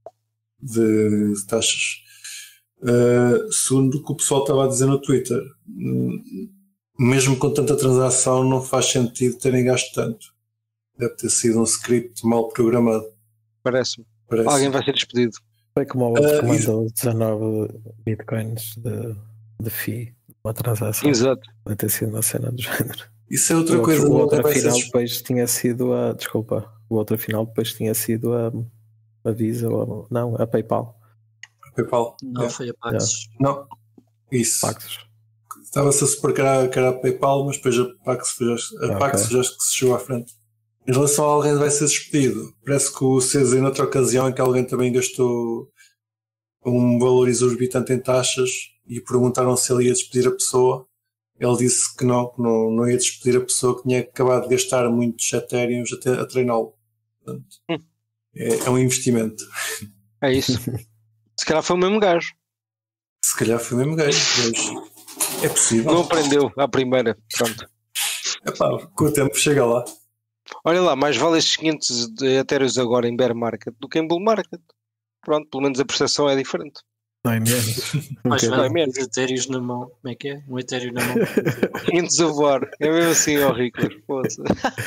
de taxas. Uh, segundo o que o pessoal estava a dizer no Twitter, hum, mesmo com tanta transação não faz sentido terem gasto tanto. Deve ter sido um script mal programado, Parece-me. parece. Alguém vai ser despedido. Foi como o outro Ah, que mandou dezanove bitcoins de, de fee, uma transação. Exato. Deve ter sido uma cena do género. Isso é outra o coisa. outro, o não outro vai ser afinal sus- depois tinha sido a. Desculpa. O outro afinal depois tinha sido a, a Visa ou a, não, a PayPal. PayPal. Não É. foi a Paxos. Não, isso. Pactos. Estava-se a supor que era, que era a PayPal, mas depois a Pax foi já, a Ah, Pax ok. já que se chegou à frente. Em relação a alguém que vai ser despedido, parece que o C Z, noutra ocasião, em que alguém também gastou um valor exorbitante em taxas e perguntaram se ele ia despedir a pessoa, ele disse que não, que não, não ia despedir a pessoa, que tinha acabado de gastar muitos Ethereums até a treiná-lo. Portanto, Hum. é, é um investimento. É isso. Se calhar foi o mesmo gajo. Se calhar foi mesmo gajo, mas é possível. Não aprendeu à primeira. Pronto. Epá, com o tempo chega lá. Olha lá, mais vale estes quinhentos de Ethereums agora em bear market do que em bull market. Pronto, pelo menos a percepção é diferente. Não é menos. Um Mas bocadinho. vai é menos. ter Ethereum na mão. Como é que é? Um Ethereum na mão. quinhentos a voar. É mesmo assim, ó Rico. Foda-se.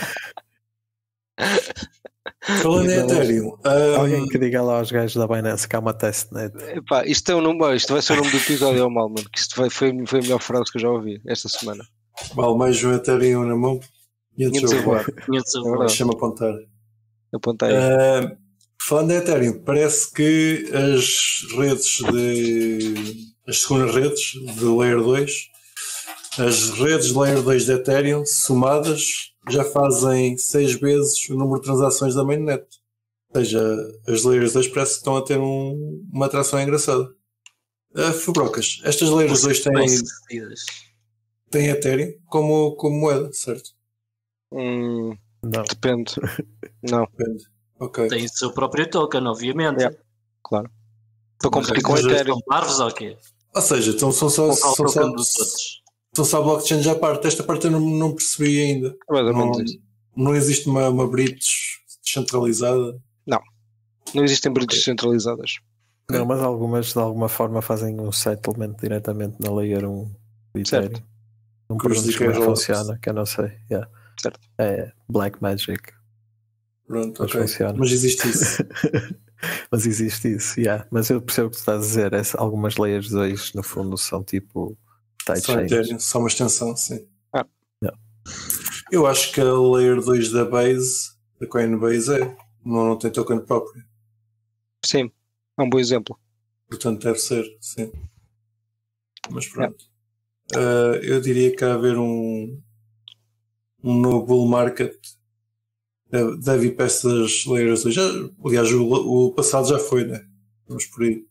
Falando em Então, Ethereum, um, Alguém que diga lá aos gajos da Binance que há uma testnet. Epá, isto, é o nome, isto vai ser o nome do episódio ao mal, mano. Que isto vai, foi, foi a melhor frase que eu já ouvi esta semana. vale mais um Ethereum na mão. quinhentos a voar. quinhentos a É voar. verdade. Deixa-me apontar. Aponta aí. Uh, falando em Ethereum, parece que as redes de. as segundas redes de Layer dois, as redes de Layer dois de Ethereum somadas já fazem seis vezes o número de transações da mainnet. Ou seja, as Layers dois parece que estão a ter um, uma atração engraçada. Uh, Fubrocas, estas Layers dois têm, Bem sucedidas. têm Ethereum como, como moeda, certo? Hum, Não. depende. Não, Depende. Ok. Tem o seu próprio token, obviamente. Yeah. claro. Para competir com o Mas Ethereum. São parvos ou quê? Ou seja, então são só, Ou qual são token só, dos outros? são só blockchains à parte. Esta parte eu não, não percebi ainda. É mais ou Não, menos isso. não existe uma, uma bridge descentralizada. Não existem bridges centralizadas. Não, mas algumas de alguma forma fazem um settlement diretamente na layer um do Certo. Ethereum. Não Que os perguntes como é que Zcash funciona, que eu não sei. Yeah. Certo. É Black Magic. Pronto, Mas ok. funciona. Mas existe isso. Mas existe isso, yeah. Mas eu percebo o que tu estás a dizer. Essa- algumas layers dois no fundo são tipo tight Só chains. Ethereum, só uma extensão, sim. Ah. Yeah. Eu acho que a Layer dois da Base, da Coinbase, é. Não, não tem token próprio. Sim, é um bom exemplo. Portanto, deve ser, sim. Mas pronto. Uh, eu diria que há a haver um, um novo bull market. Deve, deve ir para essas layers dois. Já, aliás, o, o passado já foi, né? Vamos por aí.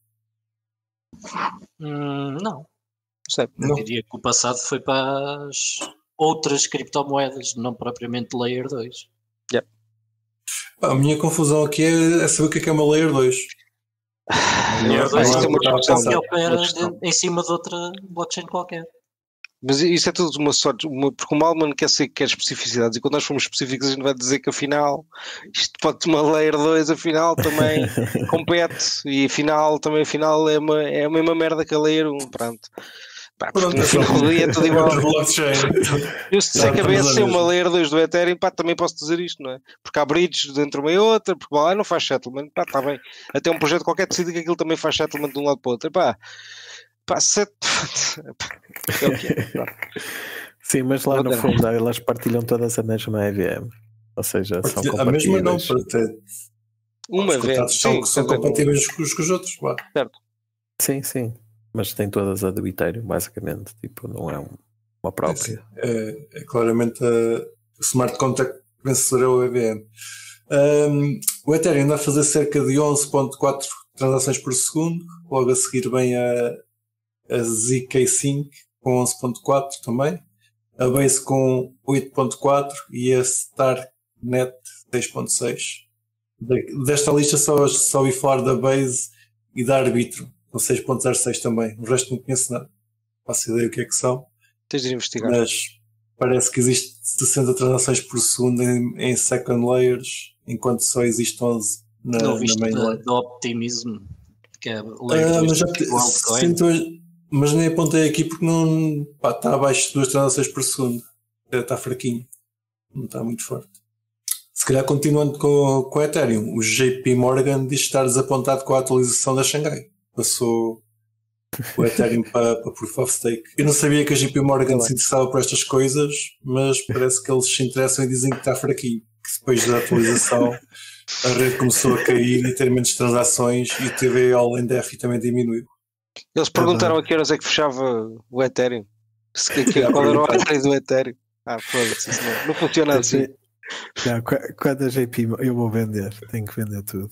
Hum, não. Eu Não. diria que o passado foi para as outras criptomoedas, não propriamente Layer dois. Yeah. A minha confusão aqui é, é saber o que é, que é uma Layer dois. Layer dois isso é uma questão, que é opera uma questão. em cima de outra blockchain qualquer. Mas isso é tudo uma sorte, uma, porque o Malman quer ser quer especificidades, e quando nós formos específicos a gente vai dizer que afinal isto pode ter uma Layer dois, afinal também compete, e afinal também afinal é, uma, é a mesma merda que a Layer um, pronto. Pá, porque no final do dia é tudo igual. Eu se disser que a B S C é uma Layer dois do Ethereum, pá, também posso dizer isto, não é? Porque há bridges dentro de uma e outra, porque lá não faz settlement, pá, está bem. Até um projeto qualquer decide que aquilo também faz settlement de um lado para o outro, pá. Pá, set... é o que é. Sim, mas lá no fundo elas partilham todas a mesma E V M. Ou seja, são compatíveis. A mesma não, para ter. Uma vez. São, são compatíveis com os, com os outros, claro. Certo. Sim, sim. Mas tem todas a do Ethereum, basicamente. Tipo, não é um, uma própria. É, é, é claramente a, o smart contract vencedor é o E V M. Um, o Ethereum anda a fazer cerca de onze vírgula quatro transações por segundo. Logo a seguir vem a a Z K cinco com onze vírgula quatro também, a Base com oito vírgula quatro e a StarNet seis vírgula seis. Desta lista só, só ouvi falar da Base e da Arbitrum com seis vírgula zero seis também. O resto não conheço nada. Faço ideia o que é que são. Tens de investigar. Mas parece que existe sessenta transações por segundo em, em second layers, enquanto só existe onze na, não na main layer. Do Optimism, que é layer ah, mas, já, Worldcoin. sinto, mas nem apontei aqui porque não pá, está abaixo de duas transações por segundo. Está fraquinho. Não está muito forte. Se calhar continuando com, com o Ethereum, o J P Morgan diz estar desapontado com a atualização da Xangai. Passou o Ethereum para, para Proof of Stake. Eu não sabia que a J P Morgan se interessava por estas coisas, mas parece que eles se interessam e dizem que está fraquinho. Que depois da atualização a rede começou a cair e ter menos transações e o T V L em D F I também diminuiu. Eles perguntaram a que horas é que fechava o Ethereum. Se, que, que, qual era o horário do Ethereum? Ah, foda-se, não, não funciona assim. Não, quando a J P eu vou vender, tenho que vender tudo.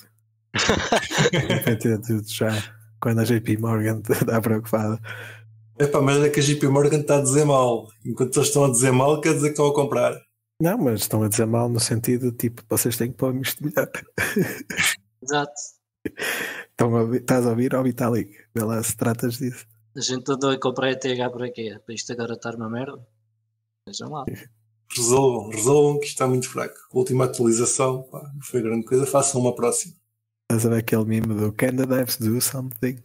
Tenho que vender tudo já. Quando a J P Morgan está preocupada. Epá, mas é que a J P Morgan está a dizer mal. Enquanto eles estão a dizer mal, quer dizer que estão a comprar. Não, mas estão a dizer mal no sentido tipo, vocês têm que pôr isto melhor. Exato. Estão a ouvir, estás a ouvir ao Vitalik? Vê lá se tratas disso. A gente andou a comprar E T H para quê? Para isto agora estar uma merda? Vejam lá. Resolvam, resolvam que isto está muito fraco. A última atualização, pá, não foi grande coisa, façam uma próxima. Estás a ver aquele meme do Can the devs do something?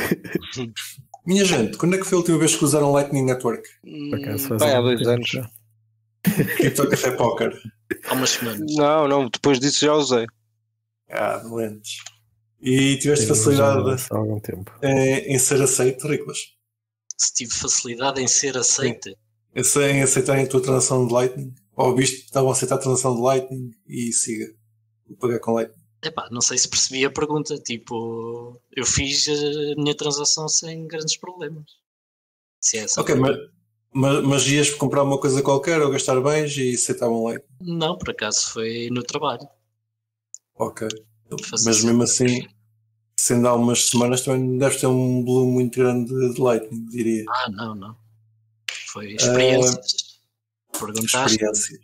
Minha gente, quando é que foi a última vez que usaram Lightning Network? Por acaso, faz Vai, há um dois tempo anos. já. Cripto Café Poker. Há umas semanas. Não, não, depois disso já usei. Ah, doentes. E tiveste Sim, facilidade já há algum tempo. em, em ser aceito, Riclas? Se tive facilidade em ser aceita. Em aceitarem a tua transação de Lightning? Ou viste que estavam a aceitar a transação de Lightning e siga. Vou pagar com Lightning. Epá, não sei se percebi a pergunta. Tipo, eu fiz a minha transação sem grandes problemas. Se é essa Ok, mas, mas, mas ias comprar uma coisa qualquer ou gastar bens e aceitavam Lightning? Não, por acaso foi no trabalho. Ok. Fazer Mas sempre. mesmo assim, sendo há umas semanas, também deves ter um bloom muito grande de Lightning, diria. Ah, não, não. Foi experiências. Uh, Perguntaste. Experiências.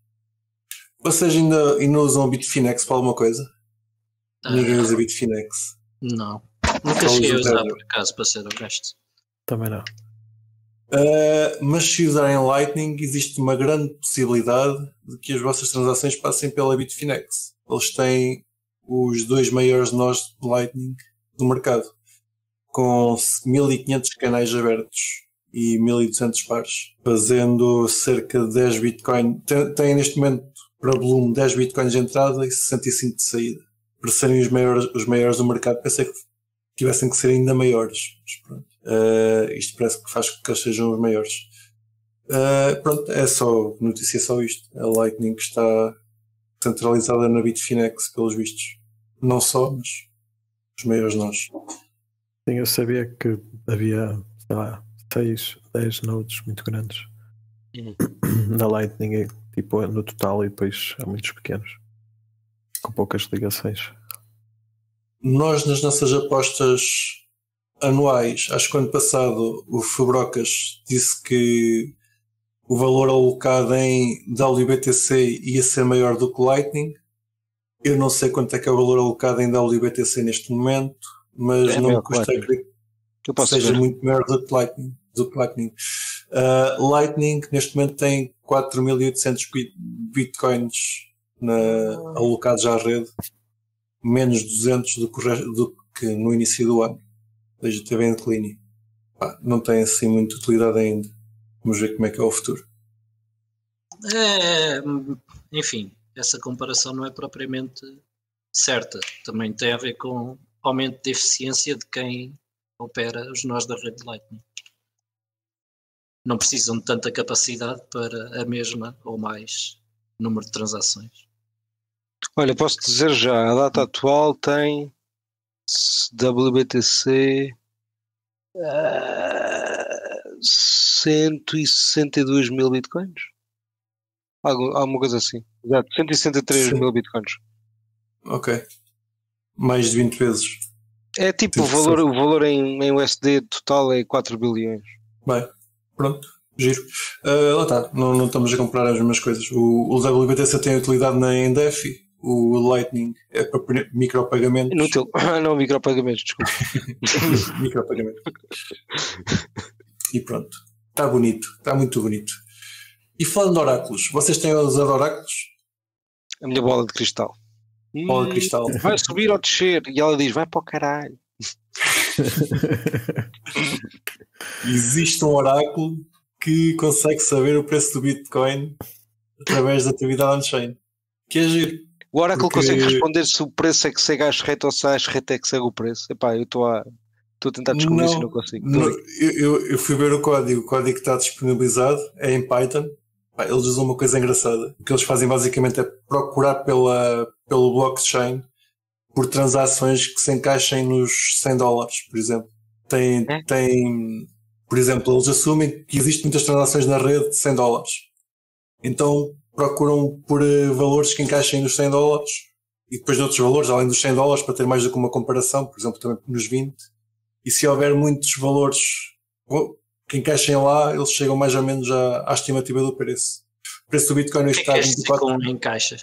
Vocês ainda, ainda usam Bitfinex para alguma coisa? Uh, Ninguém usa Bitfinex. Não. Nunca cheguei a usar, por acaso, para ser honesto. Também não. Uh, mas se usarem Lightning, existe uma grande possibilidade de que as vossas transações passem pela Bitfinex. Eles têm os dois maiores nós de Lightning do mercado, com mil e quinhentos canais abertos e mil e duzentos pares, fazendo cerca de dez bitcoins. Tem, tem neste momento para volume dez bitcoins de entrada e sessenta e cinco de saída. Para serem os maiores, os maiores do mercado, pensei que tivessem que ser ainda maiores. Mas pronto. Uh, isto parece que faz com que eles sejam os maiores. Uh, pronto, é só notícia, só isto. A Lightning está centralizada na Bitfinex, pelos vistos. Não só, mas os maiores nós. Sim, eu sabia que havia, sei lá, seis, dez nodes muito grandes Uhum. na Lightning, tipo no total, e depois há muitos pequenos com poucas ligações. Nós, nas nossas apostas anuais, acho que ano passado o Fubrocas disse que o valor alocado em W B T C ia ser maior do que o Lightning. Eu não sei quanto é que é o valor alocado em W B T C neste momento, mas É não maior me que custa Lightning. crer Eu que posso seja ver. muito maior do que Lightning. Do que Lightning. Uh, Lightning neste momento tem quatro mil e oitocentos bit- bitcoins na, alocados à rede, menos duzentos do que, o resto- do que no início do ano. Ou seja, teve em declínio. Pá, não tem assim muita utilidade ainda. Vamos ver como é que é o futuro. É, enfim, essa comparação não é propriamente certa. Também tem a ver com aumento de eficiência de quem opera os nós da rede Lightning. Não precisam de tanta capacidade para a mesma ou mais número de transações. Olha, posso dizer já, a data atual tem W B T C uh, cento e sessenta e dois mil bitcoins. Algo, alguma coisa assim. Exato, cento e sessenta e três Sim. mil bitcoins. Ok. Mais de vinte vezes. É tipo o valor, o valor em, em U S D total é quatro bilhões. Bem, pronto. Giro. Uh, lá está. Não, não estamos a comprar as mesmas coisas. O, o W B T C tem utilidade na em DeFi. O Lightning é para micropagamentos. Inútil. Não, micropagamentos, desculpa. Micropagamentos. E pronto. Está bonito. Está muito bonito. E falando de oráculos, vocês têm usado oráculos? A minha bola de cristal. Bola de cristal. Hum, vai subir ou descer? E ela diz, vai para o caralho. Existe um oráculo que consegue saber o preço do Bitcoin através da atividade on-chain. Que é giro. O oráculo Porque- consegue responder se o preço é que segue às rate ou se às rate é que segue o preço. Epá, eu estou a, estou a tentar descobrir isso e não consigo. não, eu, eu- eu fui ver o código. O código que está disponibilizado é em Python. Pá, eles usam uma coisa engraçada. O que eles fazem basicamente é procurar pela, pelo blockchain por transações que se encaixem nos cem dólares, por exemplo. Tem, É? tem, por exemplo, eles assumem que existem muitas transações na rede de cem dólares. Então procuram por eh, valores que encaixem nos cem dólares e depois de outros valores, além dos cem dólares, para ter mais do que uma comparação, por exemplo, também nos vinte. E se houver muitos valores oh, que encaixem lá, eles chegam mais ou menos à, à estimativa do preço. O preço do Bitcoin O que é está que a este vinte e quatro. ciclo encaixa?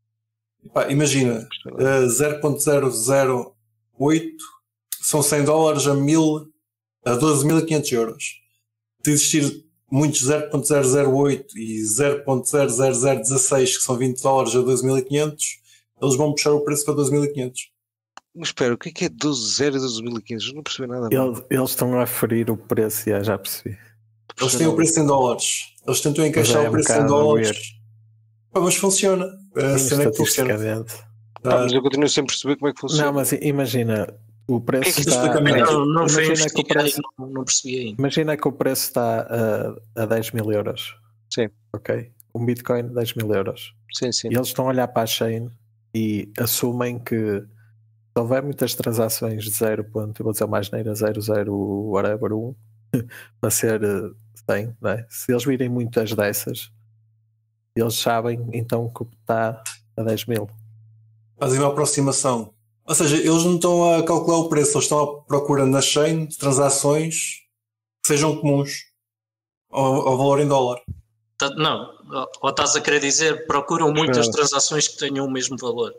Pá, imagina, uh, zero ponto zero zero oito são cem dólares a, mil, a doze mil e quinhentos euros. Se existir muitos zero ponto zero zero oito e zero ponto zero zero zero um seis, que são vinte dólares a doze mil e quinhentos, eles vão puxar o preço para doze mil e quinhentos. Mas espera, o que é que é doze zero e doze mil e quinhentos? Não percebi nada. Eles, eles estão a ferir o preço, já, já percebi. Eles têm o preço em dólares. Eles tentam encaixar Mas é o um preço em bocado dólares. weird. Pá, mas funciona. A Sim, cena é que funciona. estatisticamente. Ah, mas eu continuo sem perceber como é que funciona. Não, mas imagina, o preço que é que isto está. explica melhor? Não, não foi imagina, que o investigar, preço, não, não percebi ainda. imagina que o preço está a, a dez mil euros. Sim. Ok? Um Bitcoin, dez mil euros. Sim, sim. E eles estão a olhar para a chain e assumem que se houver muitas transações de zero ponto, eu vou dizer mais neira, zero, zero, whatever, um, para ser eh, cem, não é? Se eles virem muitas dessas, eles sabem então que está a dez mil. Fazem uma aproximação. Ou seja, eles não estão a calcular o preço, eles estão à procura na chain de transações que sejam comuns ao, ao valor em dólar. Tá- Não, ou estás a querer dizer procuram muitas Claro. transações que tenham o mesmo valor.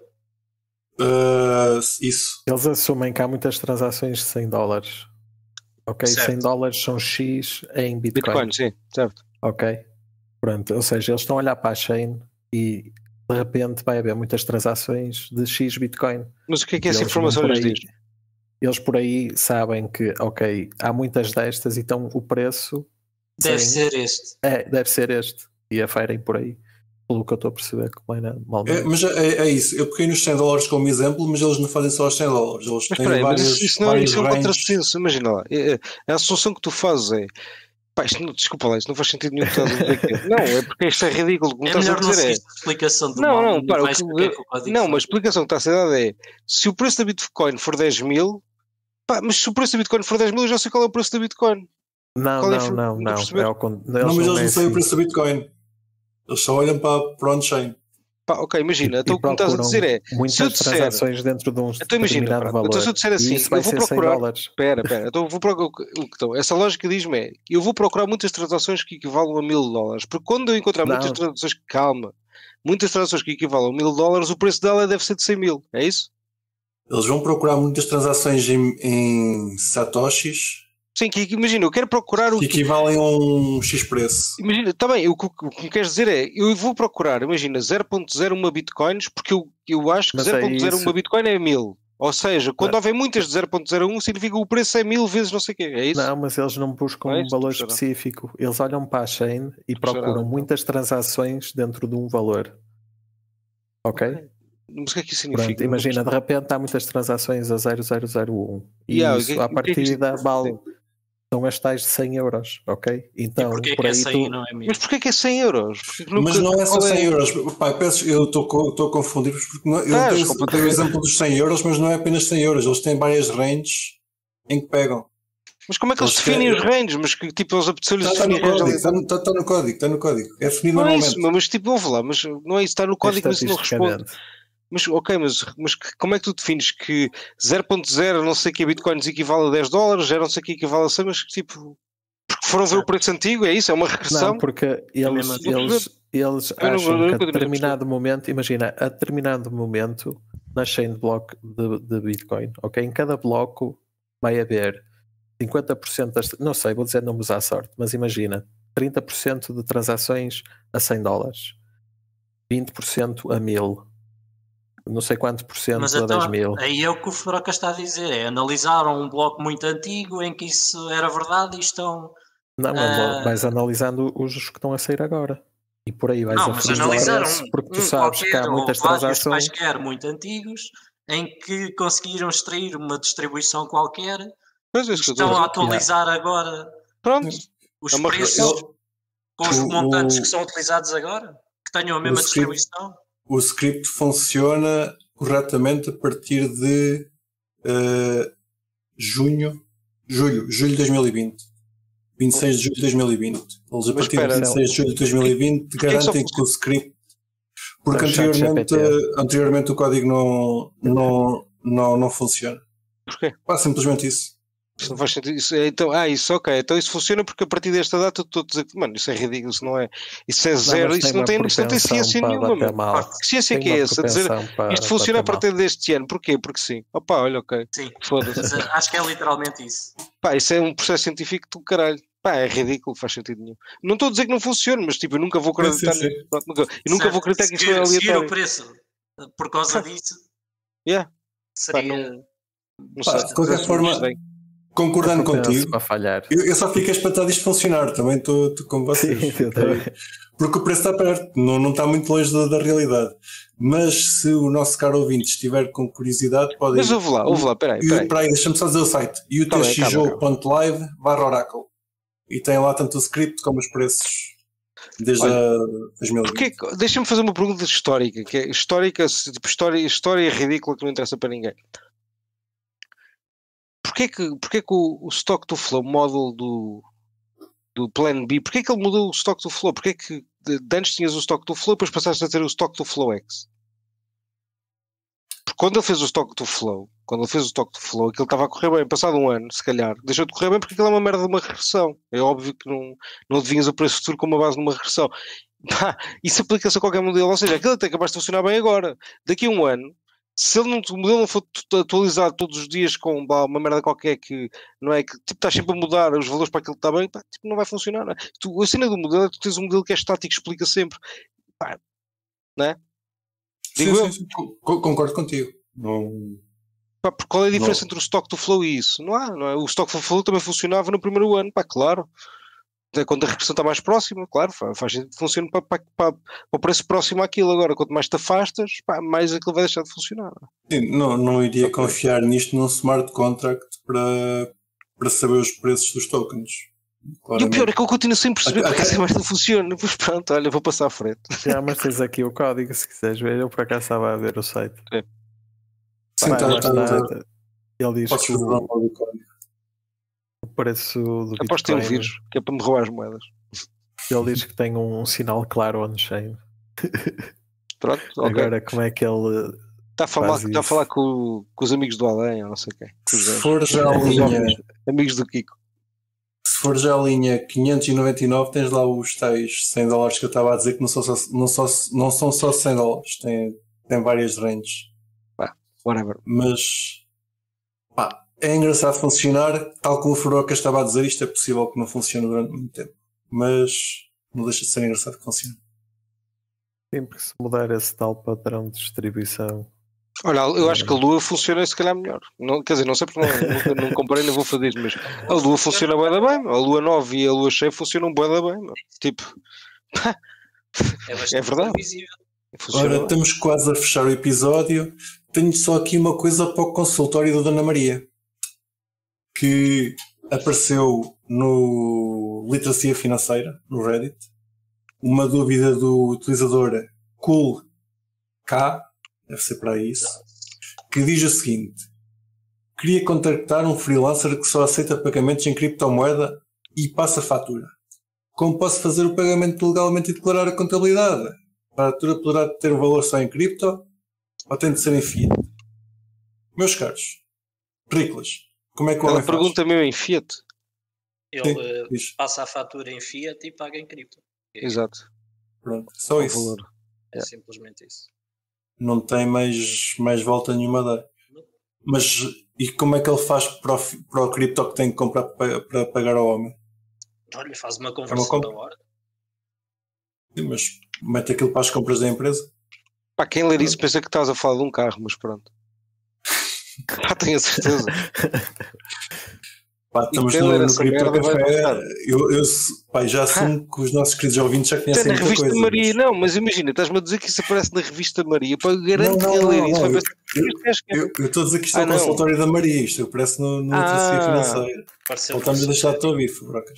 Uh, isso. Eles assumem que há muitas transações de cem dólares. Ok? Certo. cem dólares são X em Bitcoin. Bitcoin, sim, certo. Ok? Pronto, ou seja, eles estão a olhar para a chain e de repente vai haver muitas transações de X Bitcoin. Mas o que é que essa Eles informação vão por lhes aí- diz? Eles por aí sabem que, ok, há muitas destas, então o preço Deve sim, ser este. é, deve ser este. E aferem por aí, pelo que eu estou a perceber, como é mal. É, mas é, é isso. Eu peguei nos cem dólares como exemplo, mas eles não fazem só os cem dólares. Eles Mas têm espera aí, mas vários, isso, isso não vários isso é um ranges. contrassenso. Imagina lá, é- é- a assunção que tu fazes é. Pá, isto não, desculpa lá, isso não faz sentido nenhum que estás a dizer aqui. Não, é porque isto é ridículo. Como É estás a melhor não dizer é. seguir a explicação do Não, mal, não, para, o vais que- ver o que é que o código Não, mas a faz. explicação que está a ser dada é: se o preço da Bitcoin for dez mil, Pá, mas se o preço da Bitcoin for dez mil, eu já sei qual é o preço da Bitcoin. Não, Qual é não, for- não, não não. perceber? É ao con- Não, mas eles é não sabem o assim. preço do Bitcoin. Eles só olham para, para on-chain. Pá, ok, imagina. E- Então e o que me estás a procuram dizer é, se eu muitas disser, transações dentro de um então imagina, determinado pronto, valor. então se eu disser assim, e isso vai eu vou ser cem procurar, dólares. espera, espera, então eu vou procurar, o que- o que então, essa lógica diz-me é, eu vou procurar muitas transações que equivalam a mil dólares, porque quando eu encontrar Não. muitas transações, calma, muitas transações que equivalam a mil dólares, o preço dela deve ser de cem mil, é isso? Eles vão procurar muitas transações em, em satoshis Sim, que imagina, eu quero procurar o que equivalem a um X preço. Imagina, está bem, o que, o que me queres dizer é, eu vou procurar, imagina, zero vírgula zero um bitcoins, porque eu, eu acho que Mas é zero vírgula zero um isso. bitcoin é mil. Ou seja, quando Não. houver muitas de zero vírgula zero um, significa que o preço é mil vezes não sei o quê, é isso? Não, mas eles não buscam Não é um isso? valor Estou a chorar. específico. Eles olham para a chain e Estou a chorar, procuram então. muitas transações dentro de um valor. Ok? Mas o que é que isso significa? Pronto, imagina, de repente há muitas transações a zero vírgula zero zero um e Yeah, o isso que- à o que é que isto- partida vale, são as tais de cem euros, ok? E Então, porquê por que é aí cem e tu... não é mil? Mas porquê que é cem euros? Porquê que Mas nunca- não é só qual cem euros. Pai, peço, eu estou co- estou a confundir-vos porque não, eu Estás tenho, eu tenho o completamente. exemplo dos cem euros, mas não é apenas cem euros. Eles têm várias ranges em que pegam. Mas como é que eles Eles definem querem- os ranges? Mas que tipo, eles apeteceu-lhes Está, está no definir range código, ali? está, está- está no código, está no código. É definido Não é normalmente. isso, mas tipo, ouve lá, mas não é isso, está no código, mas isso não responde. estatisticamente. Mas ok, mas, mas que- como é que tu defines que zero vírgula zero não sei que bitcoins equivale a dez dólares, zero não sei que equivale a cem, mas que tipo, porque foram ver o preço antigo, é isso? É uma regressão? Não, porque eles, mesmo assim. eles, eles Eu não- acham eu não que a continuo a determinado momento, imagina, a determinado momento na chain de bloco de, de Bitcoin, ok? Em cada bloco vai haver cinquenta por cento das, não sei, vou dizer números à sorte, mas imagina, trinta por cento de transações a cem dólares, vinte por cento a mil, não sei quanto por cento Mas a dez então, mil. aí é o que o Furoca está a dizer, é analisaram um bloco muito antigo em que isso era verdade e estão... Não, Ah. vais analisando os que estão a sair agora. E por aí vais Não, a mas referir analisaram preço, porque tu um sabes que qualquer há ou muitas vários transações. quaisquer muito antigos em que conseguiram extrair uma distribuição qualquer e Pois é, isso que eu estou estão a a dizer. atualizar agora Pronto, os É uma preços regressão. com os O- montantes o- que são utilizados agora, que tenham a mesma script- distribuição. O script funciona corretamente a partir de eh, junho, julho, julho de dois mil e vinte. vinte e seis de julho de dois mil e vinte. Eles a Mas partir espera, de vinte e seis de julho de dois mil e vinte que é que só garantem que o script. Porque É o chat anteriormente, G P T. anteriormente o código não, não, não, não funciona. porquê? Pá, simplesmente isso. Isso não faz sentido. Isso é, então, ah, isso ok. Então isso funciona porque a partir desta data eu estou a dizer que, mano, isso é ridículo, isso não é. Isso é zero, mas isso não uma tem, isso não tem propensão ciência para nenhuma, bater mano. mal. Que ciência Tem que é uma essa? A dizer propensão para isto funciona a bater partir deste ano. Porquê? Porque sim. Opa, olha, ok. Sim, Foda-se. mas, eh, acho que é literalmente isso. Pá, isso é um processo científico do caralho. Pá, é ridículo, faz sentido nenhum. Não estou a dizer que não funcione, mas tipo, eu nunca vou acreditar Sim, sim, nisso. Pronto, nunca- Eu nunca Certo, vou acreditar que isto seguir, é seguir o aleatório. preço eh, por causa disso Yeah. Pá, seria... não, não Pá, sei. de qualquer Não forma, sei. concordando É propenso contigo, para falhar. eu, eu só fiquei espantado isto funcionar. Também estou como vocês. Sim, eu também. Porque o preço está perto, não, não está muito longe da, da realidade. Mas se o nosso caro ouvinte estiver com curiosidade, pode Mas ir. ouve lá, ouve lá, peraí, E peraí. peraí, deixa-me só dizer o site: Tá bem, calma, utxjogo.live barra Oracle. E tem lá tanto o script como os preços desde Olha, a dois mil e vinte. Porquê que- Deixa-me fazer uma pergunta histórica, que é histórica, se- tipo, história, história ridícula que não interessa para ninguém. Porquê que, porquê que o, o Stock to Flow model do, do Plan B, porquê que ele mudou o Stock to Flow? Porquê que de, de antes tinhas o Stock to Flow e depois passaste a ter o Stock to Flow X? Porque quando ele fez o Stock to Flow, quando ele fez o Stock to Flow, aquilo estava a correr bem, passado um ano, se calhar, deixou de correr bem porque aquilo é uma merda de uma regressão. É óbvio que não, não adivinhas o preço futuro com uma base numa regressão. Pá, isso aplica-se a qualquer modelo, ou seja, aquilo até capaz de funcionar bem agora. Daqui a um ano, se ele não, o modelo não for atualizado todos os dias com bah, uma merda qualquer que não é que tipo, estás sempre a mudar os valores para aquilo que está bem, pá, tipo, não vai funcionar. Não é? Tu, a cena do modelo é que tu tens um modelo que é estático, explica sempre. Pá, não é? Digo Sim, eu. sim, sim, co- concordo contigo. Não... Pá, porque qual é a diferença Não. entre o Stock to Flow e isso? Não há, não é? O Stock to Flow também funcionava no primeiro ano, pá, claro. Até quando a regressão está mais próxima, claro, faz, faz sentido que funcione para, para, para, para o preço próximo àquilo. Agora, quanto mais te afastas, pá, mais aquilo vai deixar de funcionar. Sim, não, não iria Ok. confiar nisto num smart contract para, para saber os preços dos tokens. E o Claramente. pior é que eu continuo sem perceber Até- porque até- essa merda funciona. Pois pronto, olha, vou passar à frente. Já, mas tens aqui o código se quiseres ver. Eu por acaso estava a ver o site. Sim, Pá, tá- lá tá- está. tá- Ele diz Podes que fazer o, download do código. o preço do Aposto que tem um Bitcoin, vírus, que é para me roubar as moedas. ele diz que tem um sinal claro on-chain. Pronto, ok. Agora, como é que ele Está a falar, faz está a isso? falar com, com os amigos do além, ou não sei quem. Com os Se gajos. for já a Os linha, homens, amigos do Kiko. se for já a linha quinhentos e noventa e nove, tens lá os tais cem dólares que eu estava a dizer que não são só, não só, não são só cem dólares, tem, tem várias ranges. Whatever. Mas pá, é engraçado funcionar, tal como o Furoca estava a dizer, isto é possível que não funcione durante muito tempo, mas não deixa de ser engraçado que funcione. sempre que se mudar esse tal padrão de distribuição? Olha, eu acho que a Lua funciona se calhar melhor. Não, quer dizer, não sei porque não, não, não comparei, não vou fazer isso, mas a Lua funciona bué da bem. A Lua nove e a Lua cheia funcionam bué da bem. Meu. Tipo, É, bastante é verdade. previsível. Funciona Ora, bem. estamos quase a fechar o episódio. Tenho só aqui uma coisa para o consultório da Dona Maria, que apareceu no Literacia Financeira, no Reddit, uma dúvida do utilizador CoolK, deve ser para isso, que diz o seguinte: queria contactar um freelancer que só aceita pagamentos em criptomoeda e passa fatura. Como posso fazer o pagamento legalmente e declarar a contabilidade? A fatura poderá ter o valor só em cripto ou tem de ser em fiat? Meus caros, Riclas, como é que o Ela homem faz? pergunta mesmo em Fiat. Ele Sim, eh, diz. passa a fatura em fiat e paga em cripto. É, Exato. Pronto, só O isso. valor. é Yeah. simplesmente isso. Não tem mais, mais volta nenhuma a dar. Mas e como é que ele faz para o, fi- para o cripto que tem que comprar para, para pagar ao homem? Olha, faz uma conversão compra. da hora. Sim, mas mete aquilo para as compras da empresa? Pá, quem ler isso pensa que estás a falar de um carro, mas pronto. Pá, tenho a certeza. Pá, E estamos quem no, ler no essa Cripto merda vai Café. gostar. Eu, eu, pá, já assumo que os nossos queridos ouvintes já Até conhecem na muita revista coisa. Maria, mas- não, mas imagina, estás-me a dizer que isso aparece na revista Maria. Pá, eu garanto Não, que não, quem ler não, isso não, vai eu- pensar este gajo que é- Eu eu estou a dizer que isto é Ah, o não. consultório da Maria. Isto aparece no, no Literacia Ah. Financeira. Pareceu Ou estamos a deixar de te ouvir, Fubrocas.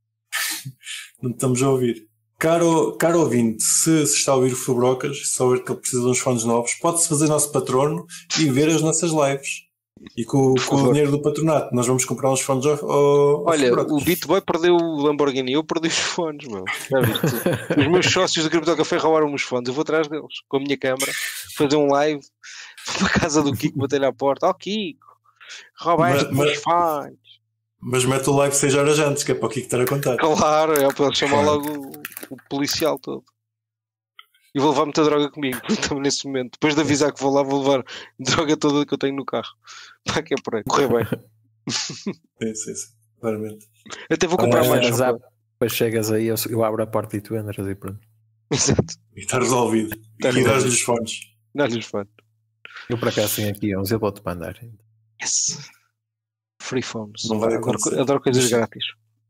Não te estamos a ouvir. Caro, caro ouvinte, se, se está a ouvir o Fubrocas, se souber que ele precisa de uns fones novos, pode-se fazer nosso patrono e ver as nossas lives. E com, com o favor. dinheiro do patronato, nós vamos comprar uns fones ao, ao, ao Olha, Fubrocas. o Bitboy perdeu o Lamborghini, eu perdi os fones, meu. Já viste? Os meus sócios do Cripto Café roubaram os fones, eu vou atrás deles, com a minha câmara, fazer um live, vou para a casa do Kiko, bater-lhe à porta. Ó oh, Kiko, roubaste Mas- os fones. Mas mete o live seis horas antes, que é para o Kiko estar a contar. Claro, é para ele chamar logo o, o policial todo. E vou levar muita droga comigo, estamos nesse momento. Depois de avisar que vou lá, vou levar droga toda que eu tenho no carro. Para que é por aí, correr bem. Sim, sim, sim, claramente. Até vou comprar Ah, mais. Mas só há- para- depois chegas aí, eu, eu abro a porta e tu entras e pronto. Exato, E está resolvido. Está e dás-lhe resolvido. os fones. dá-lhe os fones. Eu por acaso tenho aqui uns, eu vou-te mandar. Yes. Free phones. Não vai adoro, acontecer. adoro coisas Mas- grátis.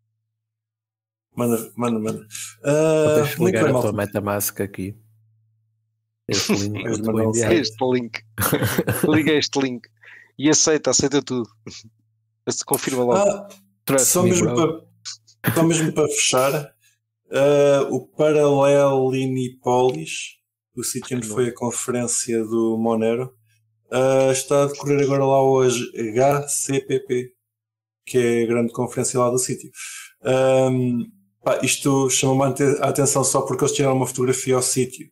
Manda, manda, manda. Ah, Deixa eu muito ligar bem, a malta. tua MetaMask aqui. Este link que eu te Mas vou não enviar. sei. Este link. Liga este link. E aceita, aceita tudo. Se confirma logo. Ah, Trust só, me, mesmo bro. para, só mesmo para fechar, ah, o Paralelinipolis, o sítio onde foi a conferência do Monero, ah, está a decorrer agora lá hoje H C P P, que é a grande conferência lá do sítio. Ahm, pá, isto chamou-me a atenção só porque eles tiraram uma fotografia ao sítio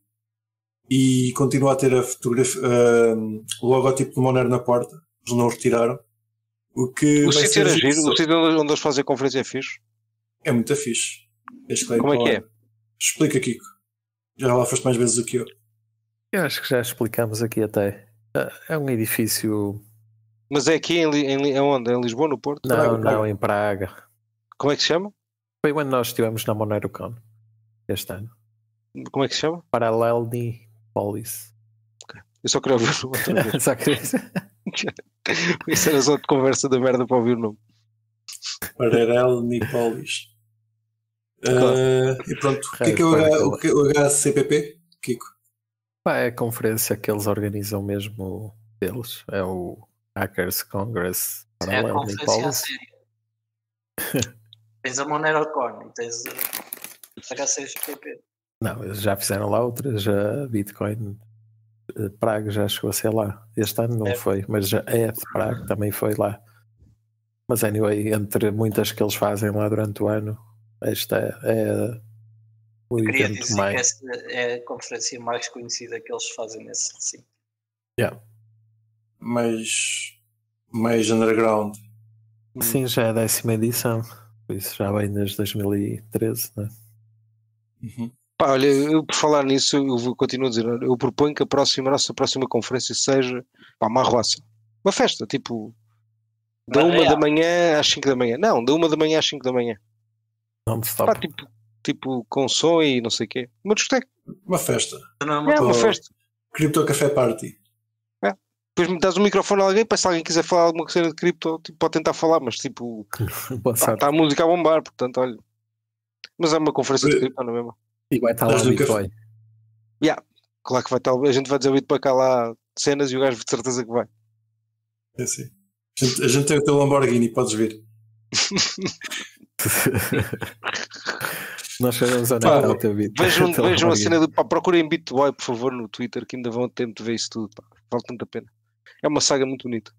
e continua a ter a fotografia, ahm, o logótipo do Monero na porta. Eles não o retiraram. O que O vai sítio ser era giro giro, o sítio onde eles fazem a conferência é fixe. é muito fixe. Este Como é que é? Explica, Kiko. Já lá foste mais vezes do que eu. Eu acho que já explicamos aqui até. É um edifício. Mas é aqui em, Li- em, Li- é onde? É em Lisboa, no Porto? Não, Praga, não, Praga. em Praga. Como é que se chama? Foi quando nós estivemos na MoneroCon este ano. Como é que se chama? Paralelnipolis. Eu só queria ouvir o nome outra vez. Só que Isso era só de conversa da merda para ouvir o nome. Paralelnipolis. Claro. Uh, e pronto. O que é que é o, H, o, que é o H C P P, Kiko? pá, é a conferência que eles organizam mesmo deles. É o Hackers Congress É a conferência a Paralelnipolis. sério. Tens a MoneroCon e tens a H C P P. Não, eles já fizeram lá outras, a Bitcoin Praga já chegou a ser lá. Este ano não é. foi, mas já é de Praga, também foi lá. Mas anyway, entre muitas que eles fazem lá durante o ano, esta é, é o Eu queria evento dizer mais. que essa é a conferência mais conhecida que eles fazem nesse recinto. Yeah. Mais, mais underground. Sim, já é a décima edição. Por isso já vem desde dois mil e treze, né? Uhum. Pá, olha, eu, por falar nisso, eu vou, continuo a dizer, eu proponho que a, próxima, a nossa próxima conferência seja pá, uma arruaça. Uma festa, tipo, da Mas uma é. da manhã às cinco da manhã. Não, da uma da manhã às cinco da manhã. Não Pá, stop. tipo, tipo, com som e não sei o quê. Uma discoteca. Uma festa. Não é uma É uma Oh. festa. Crypto Café Party. Depois me dás o microfone a alguém, para se alguém quiser falar alguma coisa de cripto, tipo, pode tentar falar, mas tipo, Boa sorte. está a música a bombar, portanto, olha. Mas é uma conferência de cripto, não é mesmo? E vai estar lá Estás o no café. Bitcoin. Yeah. Claro que vai estar, a gente vai dizer o para cá lá cenas e o gajo de certeza que vai. É assim. A gente, a gente tem o teu Lamborghini, podes vir. Nós sabemos onde Pá, é que está o teu Bitcoin. Vejam, Então, vejam a Lamborghini. cena de pá, procurem Bitboy, por favor, no Twitter, que ainda vão ter tempo de ver isso tudo. Pá. Vale tanto a pena. É uma saga muito bonita.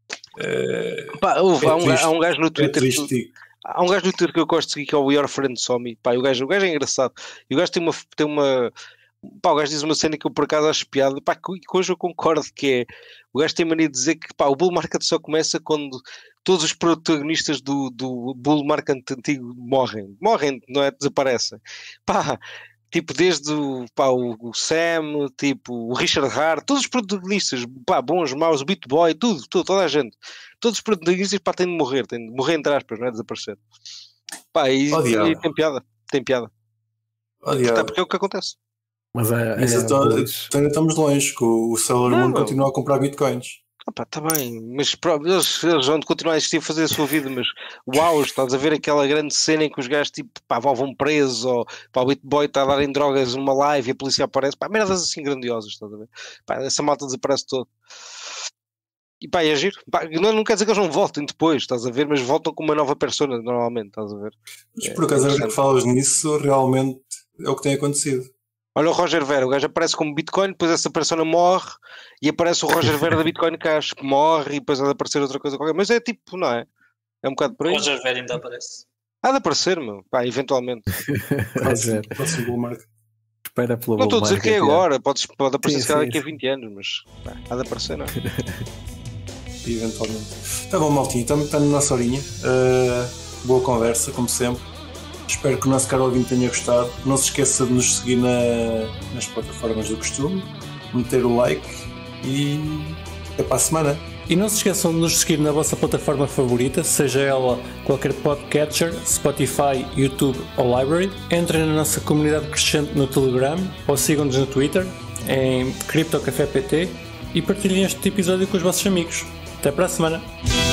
É, Pá, houve, É há, um, triste. há um gajo no é Twitter triste. que, há um gajo no Twitter que eu gosto de seguir que é o Your Friend Somi. Pá, e o gajo, o gajo é engraçado. E o gajo tem uma, tem uma pá, o gajo diz uma cena que eu por acaso acho piada, pá, que, que hoje eu concordo, que é o gajo tem mania de dizer que pá, o bull market só começa quando todos os protagonistas do, do bull market antigo morrem. Morrem, não é? Desaparecem. Pá, tipo, desde o, pá, o, o Sam, tipo, o Richard Hart, todos os protagonistas, pá, bons, maus, o Beat Boy, tudo, tudo, toda a gente. Todos os protagonistas, pá, têm de morrer, têm de morrer entre aspas, não é? Desaparecer. Pá, e, Oh, diabo. e tem piada, tem piada. Oh, Tá, diabo. porque é o que acontece. Mas é, Mas é então, bullish. então ainda estamos longe, que o o Sailor Não, Moon meu. continua a comprar bitcoins. Ah, pá, tá bem, mas pá, eles, eles vão continuar a existir a fazer a sua vida, mas uau, estás a ver aquela grande cena em que os gajos tipo, pá, vão presos, ou pá, o Beat Boy está a dar em drogas numa live e a polícia aparece, pá, merdas assim grandiosas, estás a ver? Pá, essa malta desaparece todo. E pá, é giro. Pá, não, não quer dizer que eles não voltem depois, estás a ver, mas voltam com uma nova persona normalmente, estás a ver? Mas É, por acaso, é agora que interessante. falas nisso, realmente é o que tem acontecido. Olha o Roger Ver, o gajo aparece como Bitcoin, depois essa persona morre e aparece o Roger Ver da Bitcoin Cash, que morre e depois há de aparecer outra coisa qualquer. Mas é tipo, não é? É um bocado por aí. Roger Ver ainda aparece. Há de aparecer, meu. Pá, eventualmente. Mas é, Próximo, próximo bull market. espera pelo Não estou a dizer que é bull market, agora, pode, pode aparecer Sim, se calhar sim, daqui a sim. vinte anos, mas pá, há de aparecer, não é? Eventualmente. Tá bom, maltinho, estamos na nossa horinha. Uh, boa conversa, como sempre. Espero que o nosso caro ouvinte tenha gostado. Não se esqueça de nos seguir na- nas plataformas do costume, meter o like e até para a semana. E não se esqueçam de nos seguir na vossa plataforma favorita, seja ela qualquer podcatcher, Spotify, YouTube ou Library. Entrem na nossa comunidade crescente no Telegram ou sigam-nos no Twitter em CryptoCafé P T e partilhem este episódio com os vossos amigos. Até para a semana!